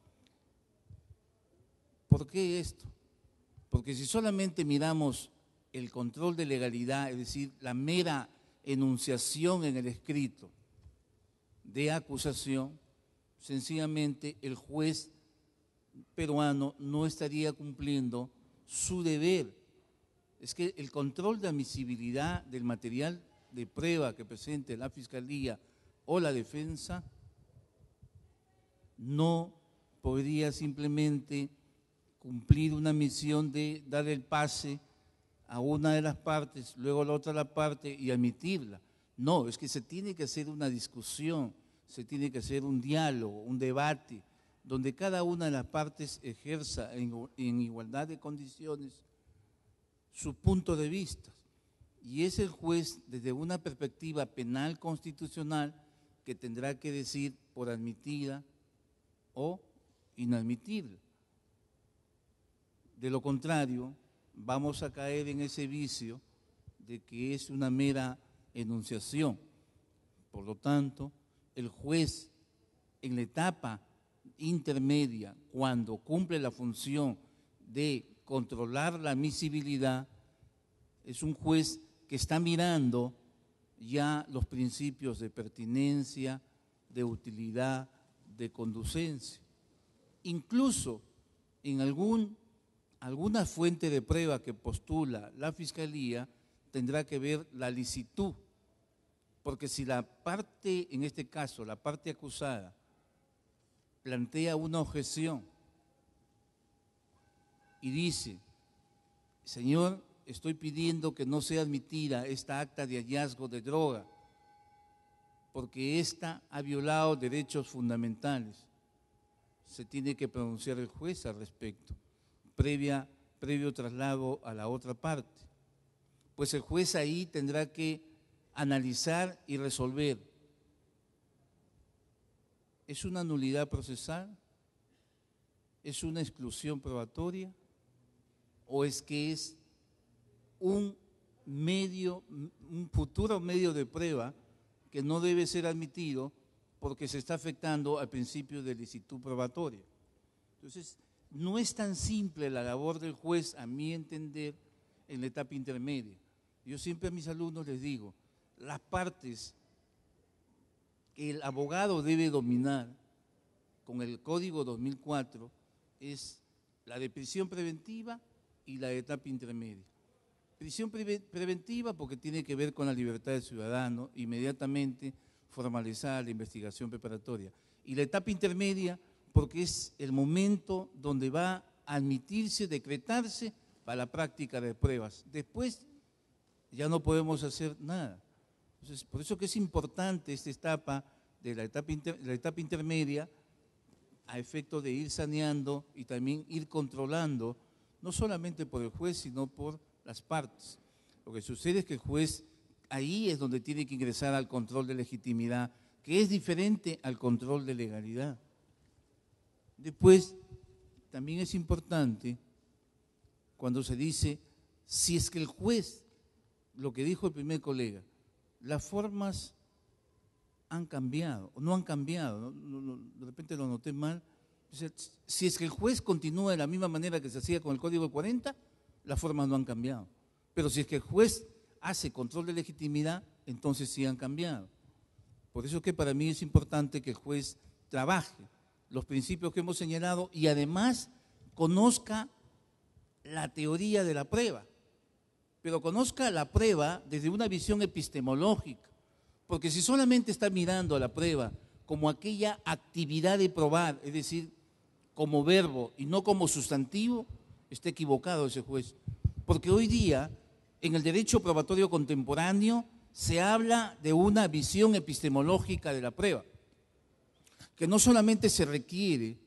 ¿Por qué esto? Porque si solamente miramos el control de legalidad, es decir, la mera enunciación en el escrito de acusación, sencillamente el juez peruano no estaría cumpliendo su deber. Es que el control de admisibilidad del material de prueba que presente la Fiscalía o la defensa no podría simplemente cumplir una misión de dar el pase a una de las partes, luego a la otra la parte y admitirla. No, es que se tiene que hacer una discusión, se tiene que hacer un diálogo, un debate, donde cada una de las partes ejerza en, en igualdad de condiciones su punto de vista. Y es el juez, desde una perspectiva penal constitucional, que tendrá que decir por admitida o inadmitible. De lo contrario, vamos a caer en ese vicio de que es una mera enunciación. Por lo tanto, el juez en la etapa intermedia, cuando cumple la función de controlar la admisibilidad, es un juez que está mirando ya los principios de pertinencia, de utilidad, de conducencia. Incluso en algún, alguna fuente de prueba que postula la Fiscalía tendrá que ver la licitud, porque si la parte, en este caso, la parte acusada, plantea una objeción y dice, señor, estoy pidiendo que no sea admitida esta acta de hallazgo de droga, porque ésta ha violado derechos fundamentales. Se tiene que pronunciar el juez al respecto, previa, previo traslado a la otra parte. Pues el juez ahí tendrá que analizar y resolver. ¿Es una nulidad procesal? ¿Es una exclusión probatoria? ¿O es que es un medio, un futuro medio de prueba que no debe ser admitido porque se está afectando al principio de licitud probatoria? Entonces, no es tan simple la labor del juez, a mi entender, en la etapa intermedia. Yo siempre a mis alumnos les digo, las partes que el abogado debe dominar con el Código dos mil cuatro es la de prisión preventiva y la de etapa intermedia. Prisión pre preventiva porque tiene que ver con la libertad del ciudadano, inmediatamente formalizar la investigación preparatoria. Y la etapa intermedia porque es el momento donde va a admitirse, decretarse para la práctica de pruebas. Después ya no podemos hacer nada. Entonces, por eso que es importante esta etapa de la etapa, inter, la etapa intermedia a efecto de ir saneando y también ir controlando, no solamente por el juez, sino por las partes. Lo que sucede es que el juez ahí es donde tiene que ingresar al control de legitimidad, que es diferente al control de legalidad. Después, también es importante cuando se dice, si es que el juez, lo que dijo el primer colega, las formas han cambiado, o no han cambiado, ¿no? No, no, de repente lo noté mal. Si es que el juez continúa de la misma manera que se hacía con el Código cuarenta, las formas no han cambiado. Pero si es que el juez hace control de legitimidad, entonces sí han cambiado. Por eso que para mí es importante que el juez trabaje los principios que hemos señalado y además conozca la teoría de la prueba, pero conozca la prueba desde una visión epistemológica, porque si solamente está mirando a la prueba como aquella actividad de probar, es decir, como verbo y no como sustantivo, está equivocado ese juez, porque hoy día en el derecho probatorio contemporáneo se habla de una visión epistemológica de la prueba, que no solamente se requiere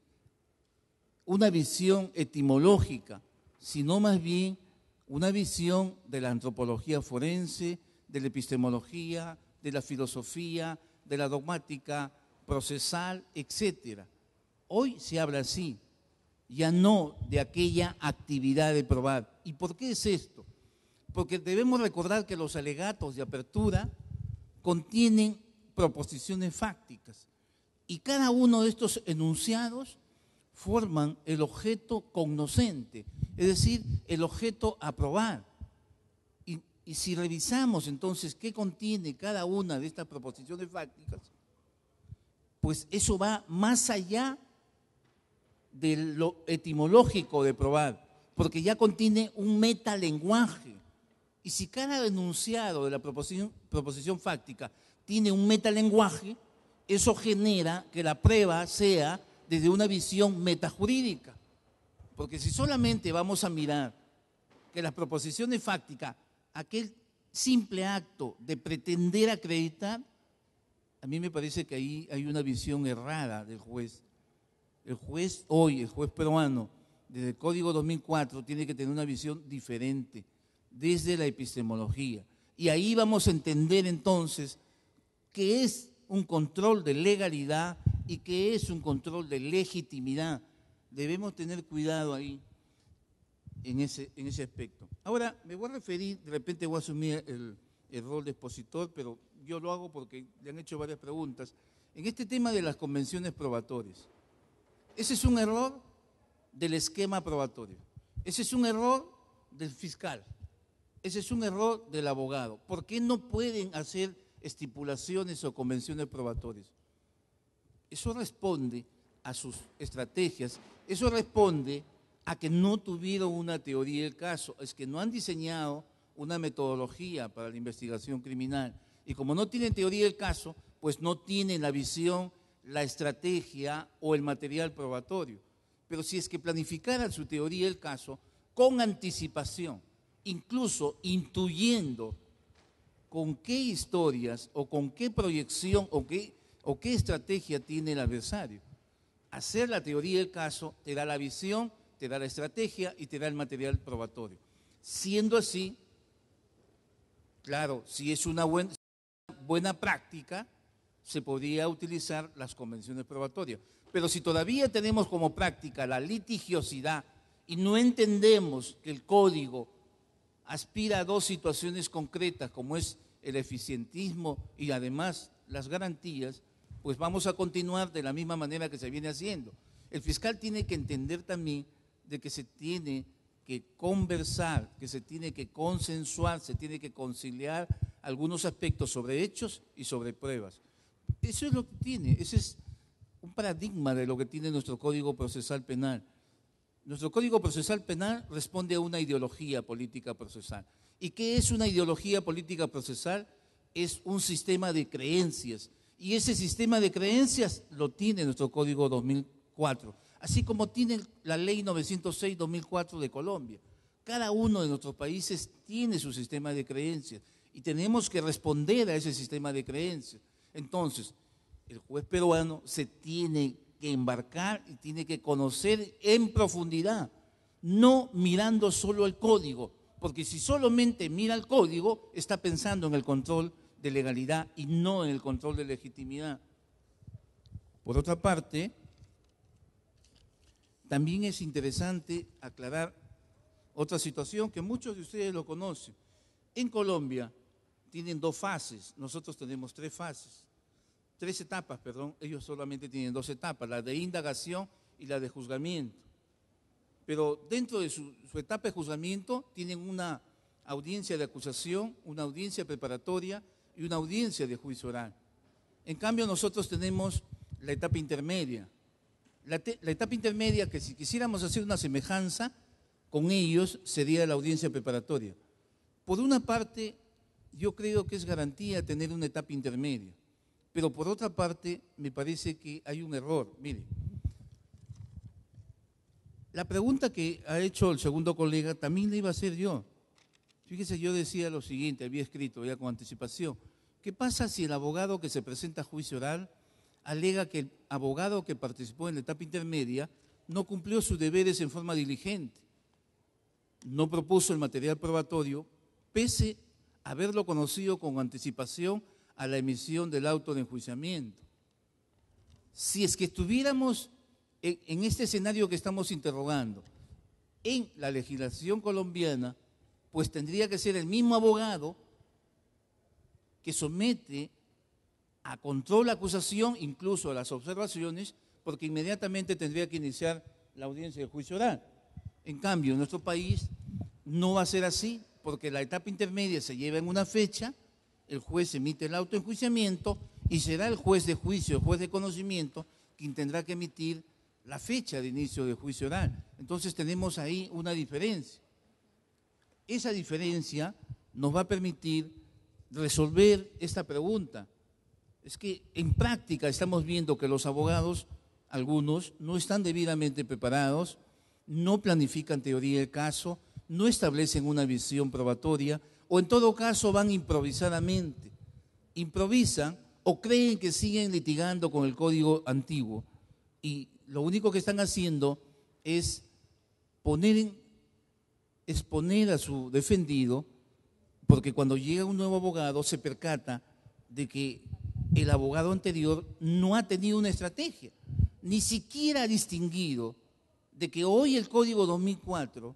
una visión etimológica, sino más bien una visión de la antropología forense, de la epistemología, de la filosofía, de la dogmática procesal, etcétera. Hoy se habla así, ya no de aquella actividad de probar. ¿Y por qué es esto? Porque debemos recordar que los alegatos de apertura contienen proposiciones fácticas y cada uno de estos enunciados forman el objeto cognoscente, es decir, el objeto a probar. Y, y si revisamos entonces qué contiene cada una de estas proposiciones fácticas, pues eso va más allá de lo etimológico de probar, porque ya contiene un metalenguaje. Y si cada enunciado de la proposición, proposición fáctica tiene un metalenguaje, eso genera que la prueba sea desde una visión metajurídica. Porque si solamente vamos a mirar que las proposiciones fácticas, aquel simple acto de pretender acreditar, a mí me parece que ahí hay una visión errada del juez. El juez hoy, el juez peruano, desde el Código dos mil cuatro, tiene que tener una visión diferente, desde la epistemología. Y ahí vamos a entender entonces qué es un control de legalidad y qué es un control de legitimidad. Debemos tener cuidado ahí en ese, en ese aspecto. Ahora, me voy a referir, de repente voy a asumir el, el rol de expositor, pero yo lo hago porque le han hecho varias preguntas, en este tema de las convenciones probatorias. Ese es un error del esquema probatorio, ese es un error del fiscal, ese es un error del abogado. ¿Por qué no pueden hacer estipulaciones o convenciones probatorias? Eso responde a sus estrategias, eso responde a que no tuvieron una teoría del caso, es que no han diseñado una metodología para la investigación criminal. Y como no tienen teoría del caso, pues no tienen la visión, la estrategia o el material probatorio. Pero si es que planificaran su teoría del caso con anticipación, incluso intuyendo con qué historias o con qué proyección o qué, o qué estrategia tiene el adversario. Hacer la teoría del caso te da la visión, te da la estrategia y te da el material probatorio. Siendo así, claro, si es una buena, buena práctica, se podría utilizar las convenciones probatorias. Pero si todavía tenemos como práctica la litigiosidad y no entendemos que el código aspira a dos situaciones concretas, como es el eficientismo y además las garantías, pues vamos a continuar de la misma manera que se viene haciendo. El fiscal tiene que entender también de que se tiene que conversar, que se tiene que consensuar, se tiene que conciliar algunos aspectos sobre hechos y sobre pruebas. Eso es lo que tiene, ese es un paradigma de lo que tiene nuestro Código Procesal Penal. Nuestro Código Procesal Penal responde a una ideología política procesal. ¿Y qué es una ideología política procesal? Es un sistema de creencias. Y ese sistema de creencias lo tiene nuestro Código dos mil cuatro, así como tiene la Ley novecientos seis dos mil cuatro de Colombia. Cada uno de nuestros países tiene su sistema de creencias y tenemos que responder a ese sistema de creencias. Entonces, el juez peruano se tiene que embarcar y tiene que conocer en profundidad, no mirando solo el código, porque si solamente mira el código, está pensando en el control de legalidad y no en el control de legitimidad. Por otra parte, también es interesante aclarar otra situación que muchos de ustedes lo conocen. En Colombia tienen dos fases, nosotros tenemos tres fases. Tres etapas, perdón, ellos solamente tienen dos etapas, la de indagación y la de juzgamiento. Pero dentro de su, su etapa de juzgamiento tienen una audiencia de acusación, una audiencia preparatoria y una audiencia de juicio oral. En cambio, nosotros tenemos la etapa intermedia. La, te, la etapa intermedia, que si quisiéramos hacer una semejanza con ellos, sería la audiencia preparatoria. Por una parte, yo creo que es garantía tener una etapa intermedia. Pero por otra parte, me parece que hay un error. Mire, la pregunta que ha hecho el segundo colega también la iba a hacer yo. Fíjese, yo decía lo siguiente, había escrito ya con anticipación. ¿Qué pasa si el abogado que se presenta a juicio oral alega que el abogado que participó en la etapa intermedia no cumplió sus deberes en forma diligente, no propuso el material probatorio, pese a haberlo conocido con anticipación a la emisión del auto de enjuiciamiento? Si es que estuviéramos en, en este escenario que estamos interrogando, en la legislación colombiana, pues tendría que ser el mismo abogado que somete a control la acusación, incluso a las observaciones, porque inmediatamente tendría que iniciar la audiencia de juicio oral. En cambio, en nuestro país no va a ser así, porque la etapa intermedia se lleva en una fecha, el juez emite el autoenjuiciamiento y será el juez de juicio, el juez de conocimiento, quien tendrá que emitir la fecha de inicio de juicio oral. Entonces tenemos ahí una diferencia. Esa diferencia nos va a permitir resolver esta pregunta. Es que en práctica estamos viendo que los abogados, algunos, no están debidamente preparados, no planifican teoría del caso, no establecen una visión probatoria o en todo caso van improvisadamente. Improvisan o creen que siguen litigando con el código antiguo y lo único que están haciendo es poner en, exponer a su defendido, porque cuando llega un nuevo abogado se percata de que el abogado anterior no ha tenido una estrategia, ni siquiera ha distinguido de que hoy el Código dos mil cuatro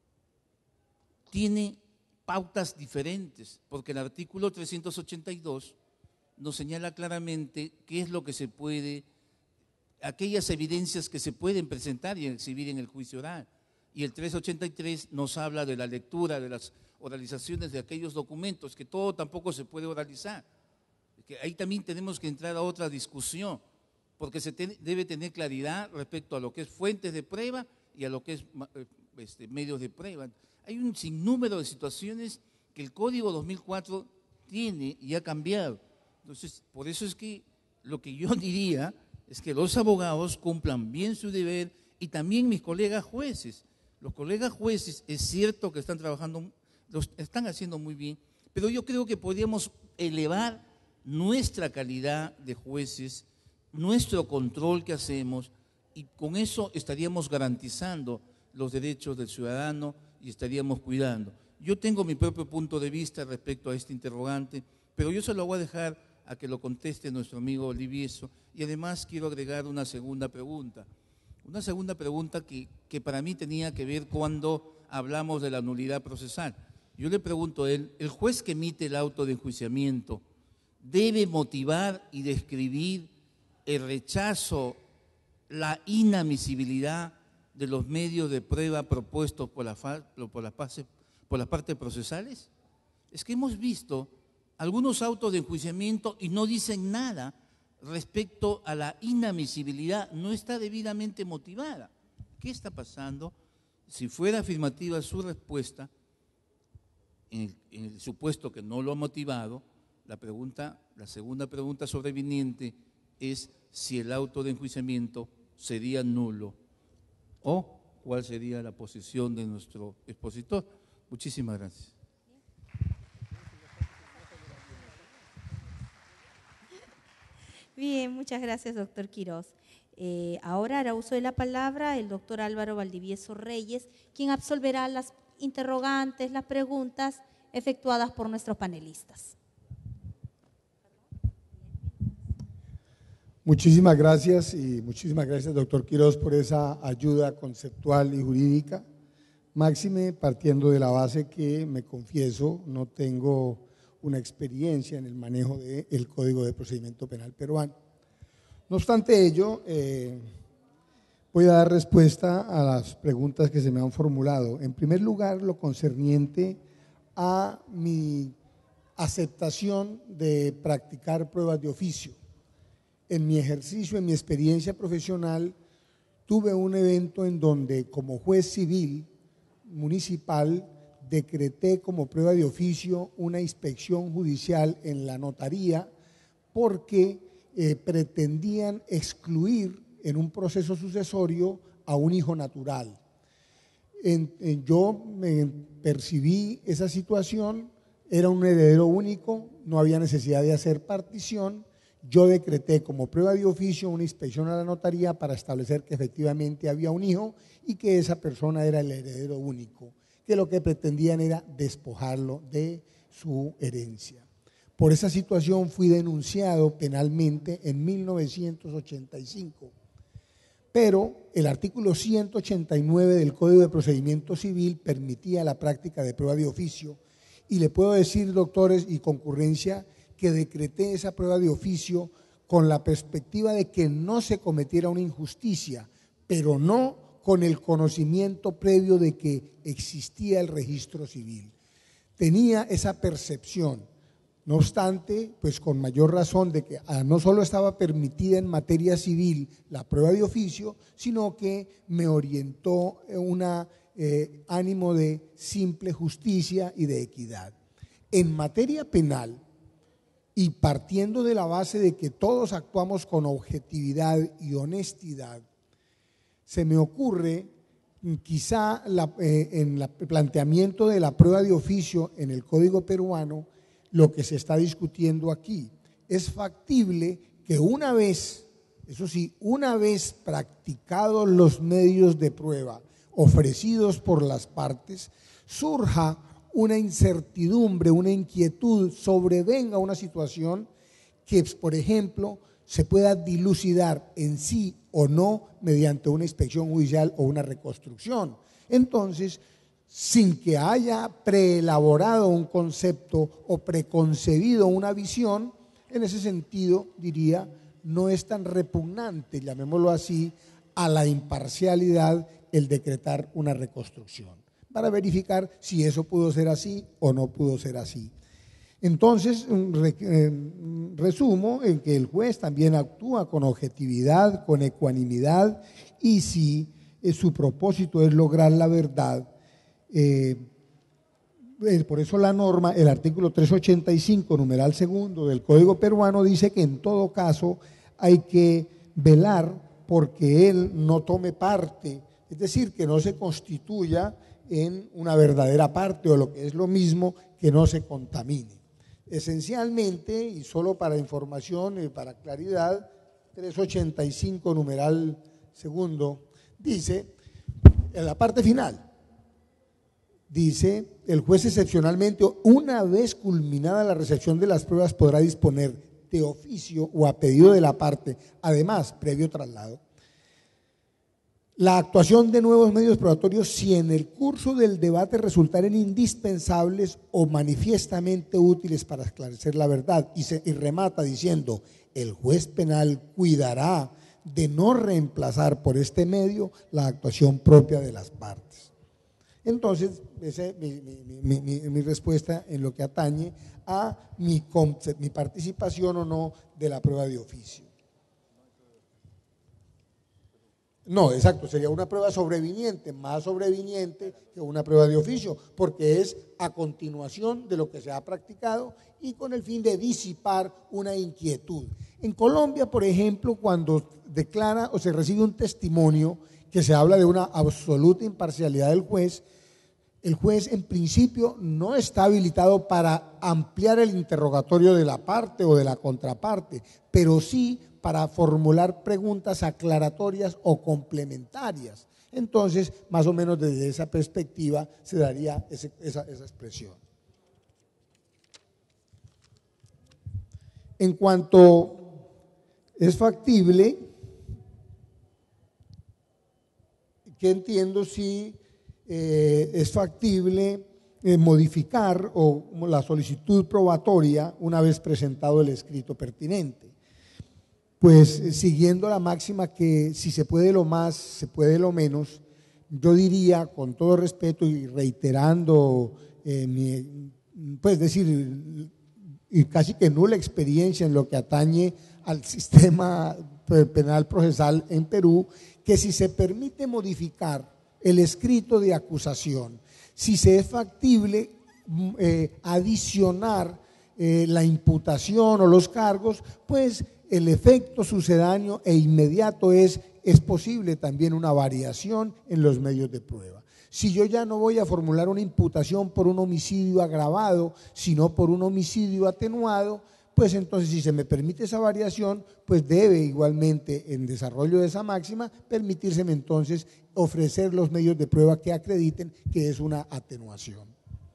tiene pautas diferentes, porque el artículo trescientos ochenta y dos nos señala claramente qué es lo que se puede, aquellas evidencias que se pueden presentar y exhibir en el juicio oral. Y el trescientos ochenta y tres nos habla de la lectura, de las oralizaciones de aquellos documentos, que todo tampoco se puede oralizar. Que ahí también tenemos que entrar a otra discusión, porque se ten, debe tener claridad respecto a lo que es fuentes de prueba y a lo que es este, medios de prueba. Hay un sinnúmero de situaciones que el Código dos mil cuatro tiene y ha cambiado. Entonces, por eso es que lo que yo diría es que los abogados cumplan bien su deber y también mis colegas jueces. Los colegas jueces es cierto que están trabajando, lo están haciendo muy bien, pero yo creo que podríamos elevar nuestra calidad de jueces, nuestro control que hacemos, y con eso estaríamos garantizando los derechos del ciudadano y estaríamos cuidando. Yo tengo mi propio punto de vista respecto a este interrogante, pero yo se lo voy a dejar a que lo conteste nuestro amigo Valdivieso, y además quiero agregar una segunda pregunta. Una segunda pregunta que, que para mí tenía que ver cuando hablamos de la nulidad procesal. Yo le pregunto a él, ¿el juez que emite el auto de enjuiciamiento debe motivar y describir el rechazo, la inadmisibilidad de los medios de prueba propuestos por, la, por, las, partes, por las partes procesales? Es que hemos visto algunos autos de enjuiciamiento y no dicen nada respecto a la inadmisibilidad, no está debidamente motivada. ¿Qué está pasando? Si fuera afirmativa su respuesta, en el, en el supuesto que no lo ha motivado, la pregunta, la segunda pregunta sobreviniente es si el auto de enjuiciamiento sería nulo o cuál sería la posición de nuestro expositor. Muchísimas gracias. Bien, muchas gracias, doctor Quirós. Eh, ahora hará uso de la palabra el doctor Álvaro Valdivieso Reyes, quien absolverá las interrogantes, las preguntas efectuadas por nuestros panelistas. Muchísimas gracias y muchísimas gracias, doctor Quirós, por esa ayuda conceptual y jurídica. Máxime partiendo de la base que, me confieso, no tengo una experiencia en el manejo del Código de Procedimiento Penal peruano. No obstante ello, eh, voy a dar respuesta a las preguntas que se me han formulado. En primer lugar, lo concerniente a mi aceptación de practicar pruebas de oficio. En mi ejercicio, en mi experiencia profesional, tuve un evento en donde como juez civil municipal decreté como prueba de oficio una inspección judicial en la notaría porque eh, pretendían excluir en un proceso sucesorio a un hijo natural. en, en, yo me percibí esa situación, era un heredero único, no había necesidad de hacer partición. Yo decreté como prueba de oficio una inspección a la notaría para establecer que efectivamente había un hijo y que esa persona era el heredero único, que lo que pretendían era despojarlo de su herencia. Por esa situación fui denunciado penalmente en mil novecientos ochenta y cinco, pero el artículo ciento ochenta y nueve del Código de Procedimiento Civil permitía la práctica de prueba de oficio y le puedo decir, doctores y concurrencia, que decreté esa prueba de oficio con la perspectiva de que no se cometiera una injusticia, pero no con el conocimiento previo de que existía el registro civil. Tenía esa percepción, no obstante, pues con mayor razón de que no solo estaba permitida en materia civil la prueba de oficio, sino que me orientó un eh, ánimo de simple justicia y de equidad. En materia penal, y partiendo de la base de que todos actuamos con objetividad y honestidad, se me ocurre quizá la, eh, en el planteamiento de la prueba de oficio en el Código peruano, lo que se está discutiendo aquí. Es factible que una vez, eso sí, una vez practicados los medios de prueba ofrecidos por las partes, surja una incertidumbre, una inquietud, sobrevenga una situación que, por ejemplo, se pueda dilucidar en sí o no mediante una inspección judicial o una reconstrucción. Entonces, sin que haya preelaborado un concepto o preconcebido una visión, en ese sentido, diría, no es tan repugnante, llamémoslo así, a la imparcialidad el decretar una reconstrucción, para verificar si eso pudo ser así o no pudo ser así. Entonces, resumo en que el juez también actúa con objetividad, con ecuanimidad, y si su propósito es lograr la verdad, eh, por eso la norma, el artículo trescientos ochenta y cinco, numeral segundo del Código peruano, dice que en todo caso hay que velar porque él no tome parte, es decir, que no se constituya en una verdadera parte, o lo que es lo mismo, que no se contamine. Esencialmente, y solo para información y para claridad, trescientos ochenta y cinco, numeral segundo, dice, en la parte final, dice, el juez excepcionalmente, una vez culminada la recepción de las pruebas, podrá disponer de oficio o a pedido de la parte, además, previo traslado, la actuación de nuevos medios probatorios si en el curso del debate resultaren indispensables o manifiestamente útiles para esclarecer la verdad. Y, se, y remata diciendo, el juez penal cuidará de no reemplazar por este medio la actuación propia de las partes. Entonces, esa es mi, mi, mi, mi respuesta en lo que atañe a mi, mi participación o no de la prueba de oficio. No, exacto, sería una prueba sobreviniente, más sobreviniente que una prueba de oficio, porque es a continuación de lo que se ha practicado y con el fin de disipar una inquietud. En Colombia, por ejemplo, cuando declara o se recibe un testimonio que se habla de una absoluta imparcialidad del juez, el juez en principio no está habilitado para ampliar el interrogatorio de la parte o de la contraparte, pero sí para formular preguntas aclaratorias o complementarias. Entonces, más o menos desde esa perspectiva se daría ese, esa, esa expresión. En cuanto es factible, que entiendo si eh, es factible eh, modificar o la solicitud probatoria una vez presentado el escrito pertinente. Pues siguiendo la máxima que si se puede lo más, se puede lo menos, yo diría con todo respeto y reiterando, eh, mi, pues decir, y casi que nula experiencia en lo que atañe al sistema penal procesal en Perú, que si se permite modificar el escrito de acusación, si se es factible eh, adicionar eh, la imputación o los cargos, pues el efecto sucedáneo e inmediato es, es posible también una variación en los medios de prueba. Si yo ya no voy a formular una imputación por un homicidio agravado, sino por un homicidio atenuado, pues entonces si se me permite esa variación, pues debe igualmente en desarrollo de esa máxima permitírseme entonces ofrecer los medios de prueba que acrediten que es una atenuación.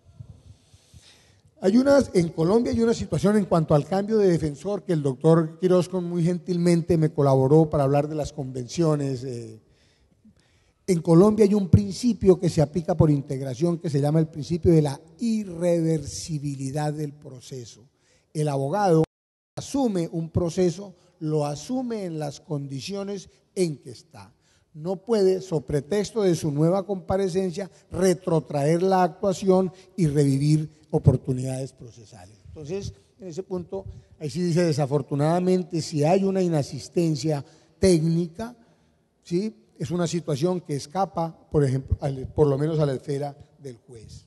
Hay unas, en Colombia hay una situación en cuanto al cambio de defensor que el doctor Quirós muy gentilmente me colaboró para hablar de las convenciones. Eh, En Colombia hay un principio que se aplica por integración que se llama el principio de la irreversibilidad del proceso. El abogado asume un proceso, lo asume en las condiciones en que está. No puede, so pretexto de su nueva comparecencia, retrotraer la actuación y revivir oportunidades procesales. Entonces, en ese punto, ahí sí dice, desafortunadamente, si hay una inasistencia técnica, ¿sí?, es una situación que escapa, por ejemplo, al, por lo menos a la esfera del juez.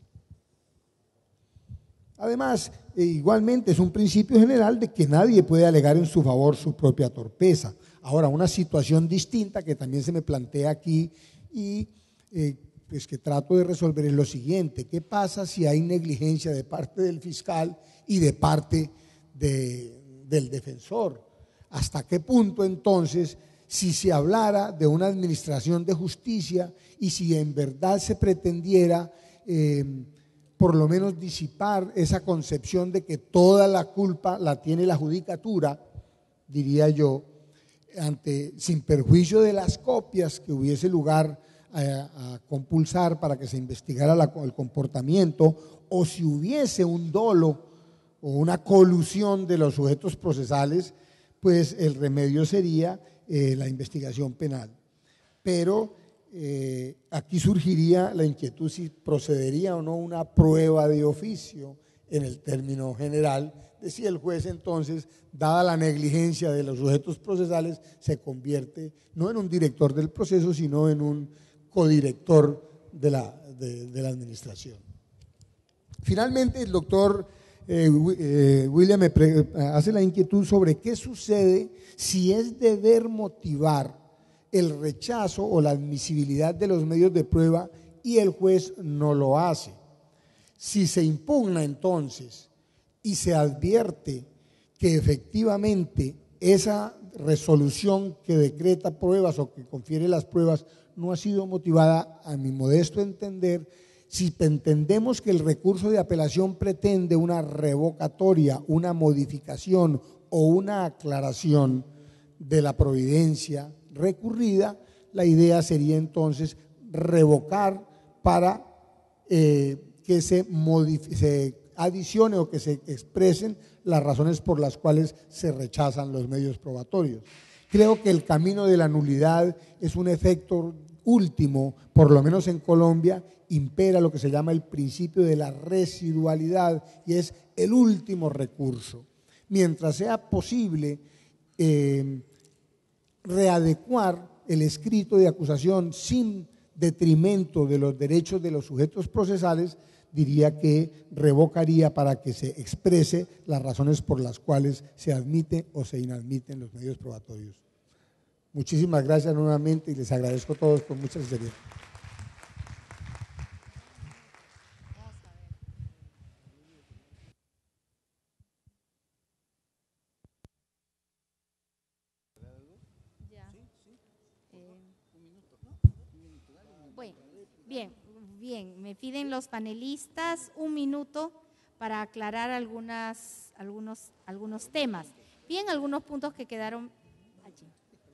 Además, eh, igualmente es un principio general de que nadie puede alegar en su favor su propia torpeza. Ahora, una situación distinta que también se me plantea aquí y eh, pues que trato de resolver es lo siguiente: ¿qué pasa si hay negligencia de parte del fiscal y de parte de, del defensor? ¿Hasta qué punto entonces, si se hablara de una administración de justicia y si en verdad se pretendiera eh, por lo menos disipar esa concepción de que toda la culpa la tiene la judicatura, diría yo, ante, sin perjuicio de las copias que hubiese lugar a, a compulsar para que se investigara la, el comportamiento, o si hubiese un dolo o una colusión de los sujetos procesales, pues el remedio sería Eh, la investigación penal. Pero eh, aquí surgiría la inquietud si procedería o no una prueba de oficio en el término general, de si el juez entonces, dada la negligencia de los sujetos procesales, se convierte no en un director del proceso, sino en un codirector de la, de, de la administración. Finalmente, el doctor Eh, eh, William me pre, hace la inquietud sobre qué sucede si es deber motivar el rechazo o la admisibilidad de los medios de prueba y el juez no lo hace. Si se impugna entonces y se advierte que efectivamente esa resolución que decreta pruebas o que confiere las pruebas no ha sido motivada, a mi modesto entender, si entendemos que el recurso de apelación pretende una revocatoria, una modificación o una aclaración de la providencia recurrida, la idea sería entonces revocar para eh, que se, se adicione o que se expresen las razones por las cuales se rechazan los medios probatorios. Creo que el camino de la nulidad es un efecto último, por lo menos en Colombia, impera lo que se llama el principio de la residualidad y es el último recurso. Mientras sea posible eh, readecuar el escrito de acusación sin detrimento de los derechos de los sujetos procesales, diría que revocaría para que se exprese las razones por las cuales se admiten o se inadmiten los medios probatorios. Muchísimas gracias nuevamente y les agradezco a todos con mucha sinceridad. Bien, bien, me piden los panelistas un minuto para aclarar algunas, algunos, algunos temas. Bien, algunos puntos que quedaron allí.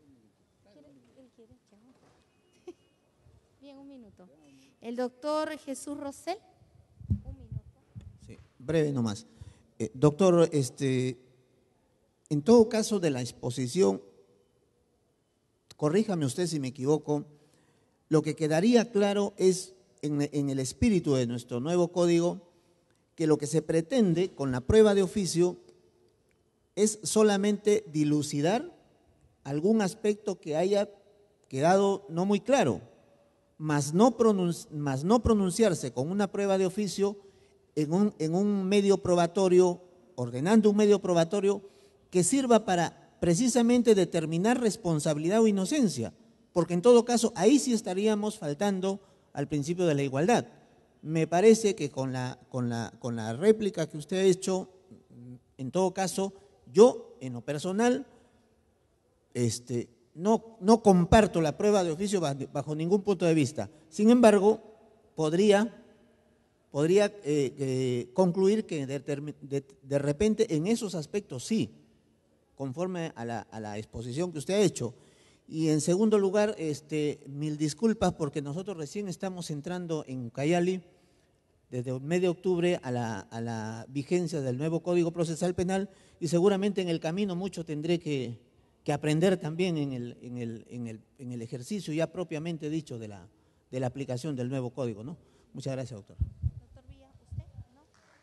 Bien, un minuto. El doctor Jesús Rosell, un minuto. Sí, breve nomás. Eh, doctor, este, en todo caso de la exposición, corríjame usted si me equivoco, lo que quedaría claro es en, en el espíritu de nuestro nuevo código que lo que se pretende con la prueba de oficio es solamente dilucidar algún aspecto que haya quedado no muy claro, mas no, pronunci- mas no pronunciarse con una prueba de oficio en un, en un medio probatorio, ordenando un medio probatorio que sirva para precisamente determinar responsabilidad o inocencia, porque en todo caso ahí sí estaríamos faltando al principio de la igualdad. Me parece que con la, con la, con la réplica que usted ha hecho, en todo caso, yo, en lo personal, este, no, no comparto la prueba de oficio bajo, bajo ningún punto de vista. Sin embargo, podría, podría eh, eh, concluir que de, de, de repente en esos aspectos sí, conforme a la, a la exposición que usted ha hecho. Y en segundo lugar, este, mil disculpas porque nosotros recién estamos entrando en Ucayali desde el mes de octubre a la, a la vigencia del nuevo Código Procesal Penal y seguramente en el camino mucho tendré que, que aprender también en el, en, el, en, el, en el ejercicio ya propiamente dicho de la, de la aplicación del nuevo Código, ¿no? Muchas gracias, doctor. Doctor Villa, ¿usted? ¿No?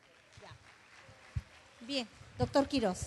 Ya. Bien, doctor Quirós.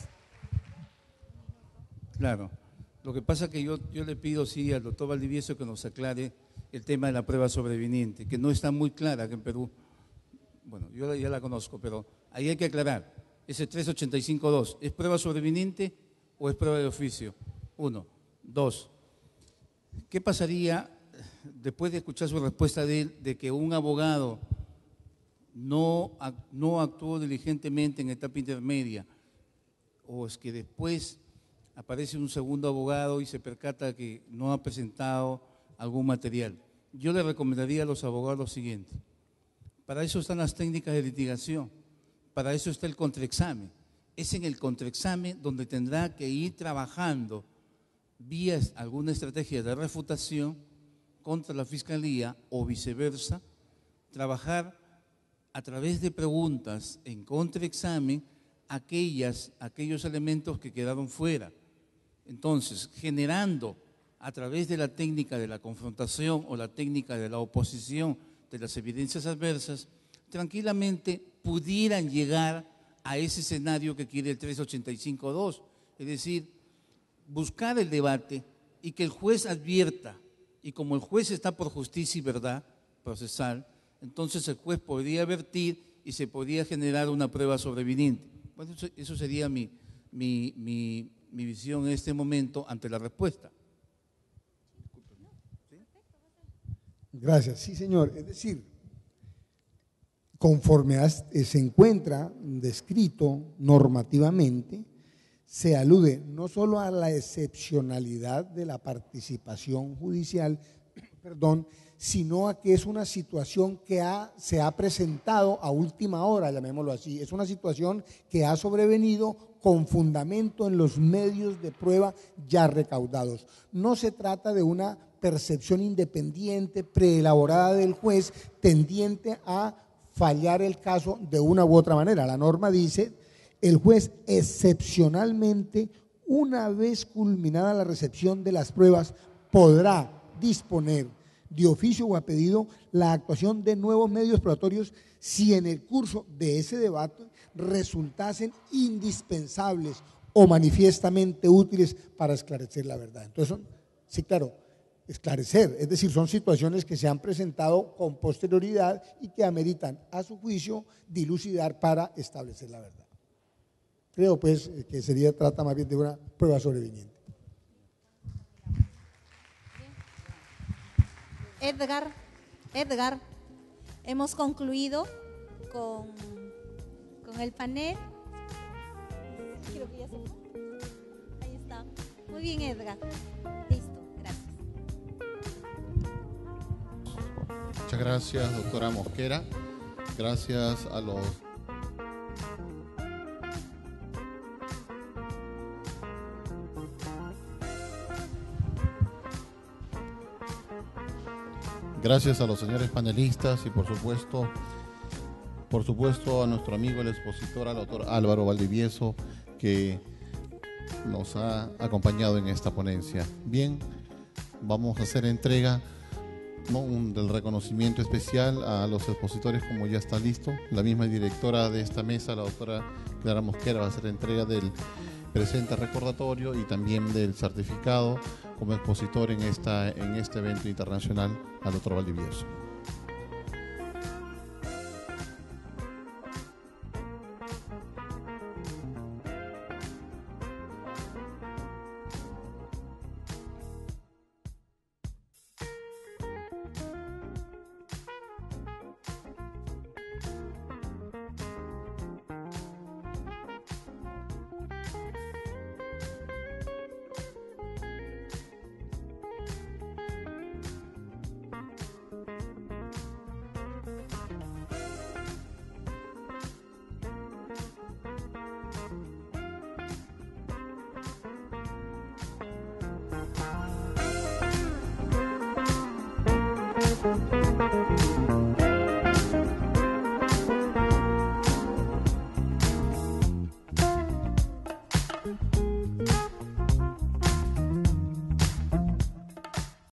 Claro. Lo que pasa es que yo, yo le pido sí al doctor Valdivieso que nos aclare el tema de la prueba sobreviniente, que no está muy clara que en Perú, bueno, yo ya la conozco, pero ahí hay que aclarar, ese tres ochenta y cinco punto dos, ¿es prueba sobreviniente o es prueba de oficio? Uno. Dos, ¿qué pasaría después de escuchar su respuesta de él, de que un abogado no, no actuó diligentemente en etapa intermedia, o es que después aparece un segundo abogado y se percata que no ha presentado algún material? Yo le recomendaría a los abogados lo siguiente: para eso están las técnicas de litigación, para eso está el contraexamen. Es en el contraexamen donde tendrá que ir trabajando vía alguna estrategia de refutación contra la Fiscalía o viceversa, trabajar a través de preguntas en contraexamen aquellas, aquellos elementos que quedaron fuera. Entonces, generando a través de la técnica de la confrontación o la técnica de la oposición de las evidencias adversas, tranquilamente pudieran llegar a ese escenario que quiere el tres ochenta y cinco punto dos, es decir, buscar el debate y que el juez advierta, y como el juez está por justicia y verdad procesal, entonces el juez podría advertir y se podría generar una prueba sobreviniente. Bueno, eso, eso sería mi, mi, mi, mi visión en este momento ante la respuesta. Gracias. Sí, señor. Es decir, conforme a, se encuentra descrito normativamente, se alude no solo a la excepcionalidad de la participación judicial, perdón, sino a que es una situación que ha, se ha presentado a última hora, llamémoslo así. Es una situación que ha sobrevenido con fundamento en los medios de prueba ya recaudados. No se trata de una percepción independiente, preelaborada del juez, tendiente a fallar el caso de una u otra manera. La norma dice: el juez excepcionalmente, una vez culminada la recepción de las pruebas, podrá disponer de oficio o a pedido la actuación de nuevos medios probatorios si en el curso de ese debate resultasen indispensables o manifiestamente útiles para esclarecer la verdad. Entonces, son, sí, claro, esclarecer, es decir, son situaciones que se han presentado con posterioridad y que ameritan, a su juicio, dilucidar para establecer la verdad. Creo, pues, que sería, trata más bien de una prueba sobreviniente. Edgar, Edgar, hemos concluido con, con el panel. Creo que ya se fue. Ahí está. Muy bien, Edgar. Listo, gracias. Muchas gracias, doctora Mosquera. Gracias a los Gracias a los señores panelistas y por supuesto, por supuesto a nuestro amigo el expositor, al doctor Álvaro Valdivieso, que nos ha acompañado en esta ponencia. Bien, vamos a hacer entrega, ¿no?, un, del reconocimiento especial a los expositores, como ya está listo. La misma directora de esta mesa, la doctora Clara Mosquera, va a hacer entrega del presente recordatorio y también del certificado como expositor en, esta, en este evento internacional al doctor Valdivieso.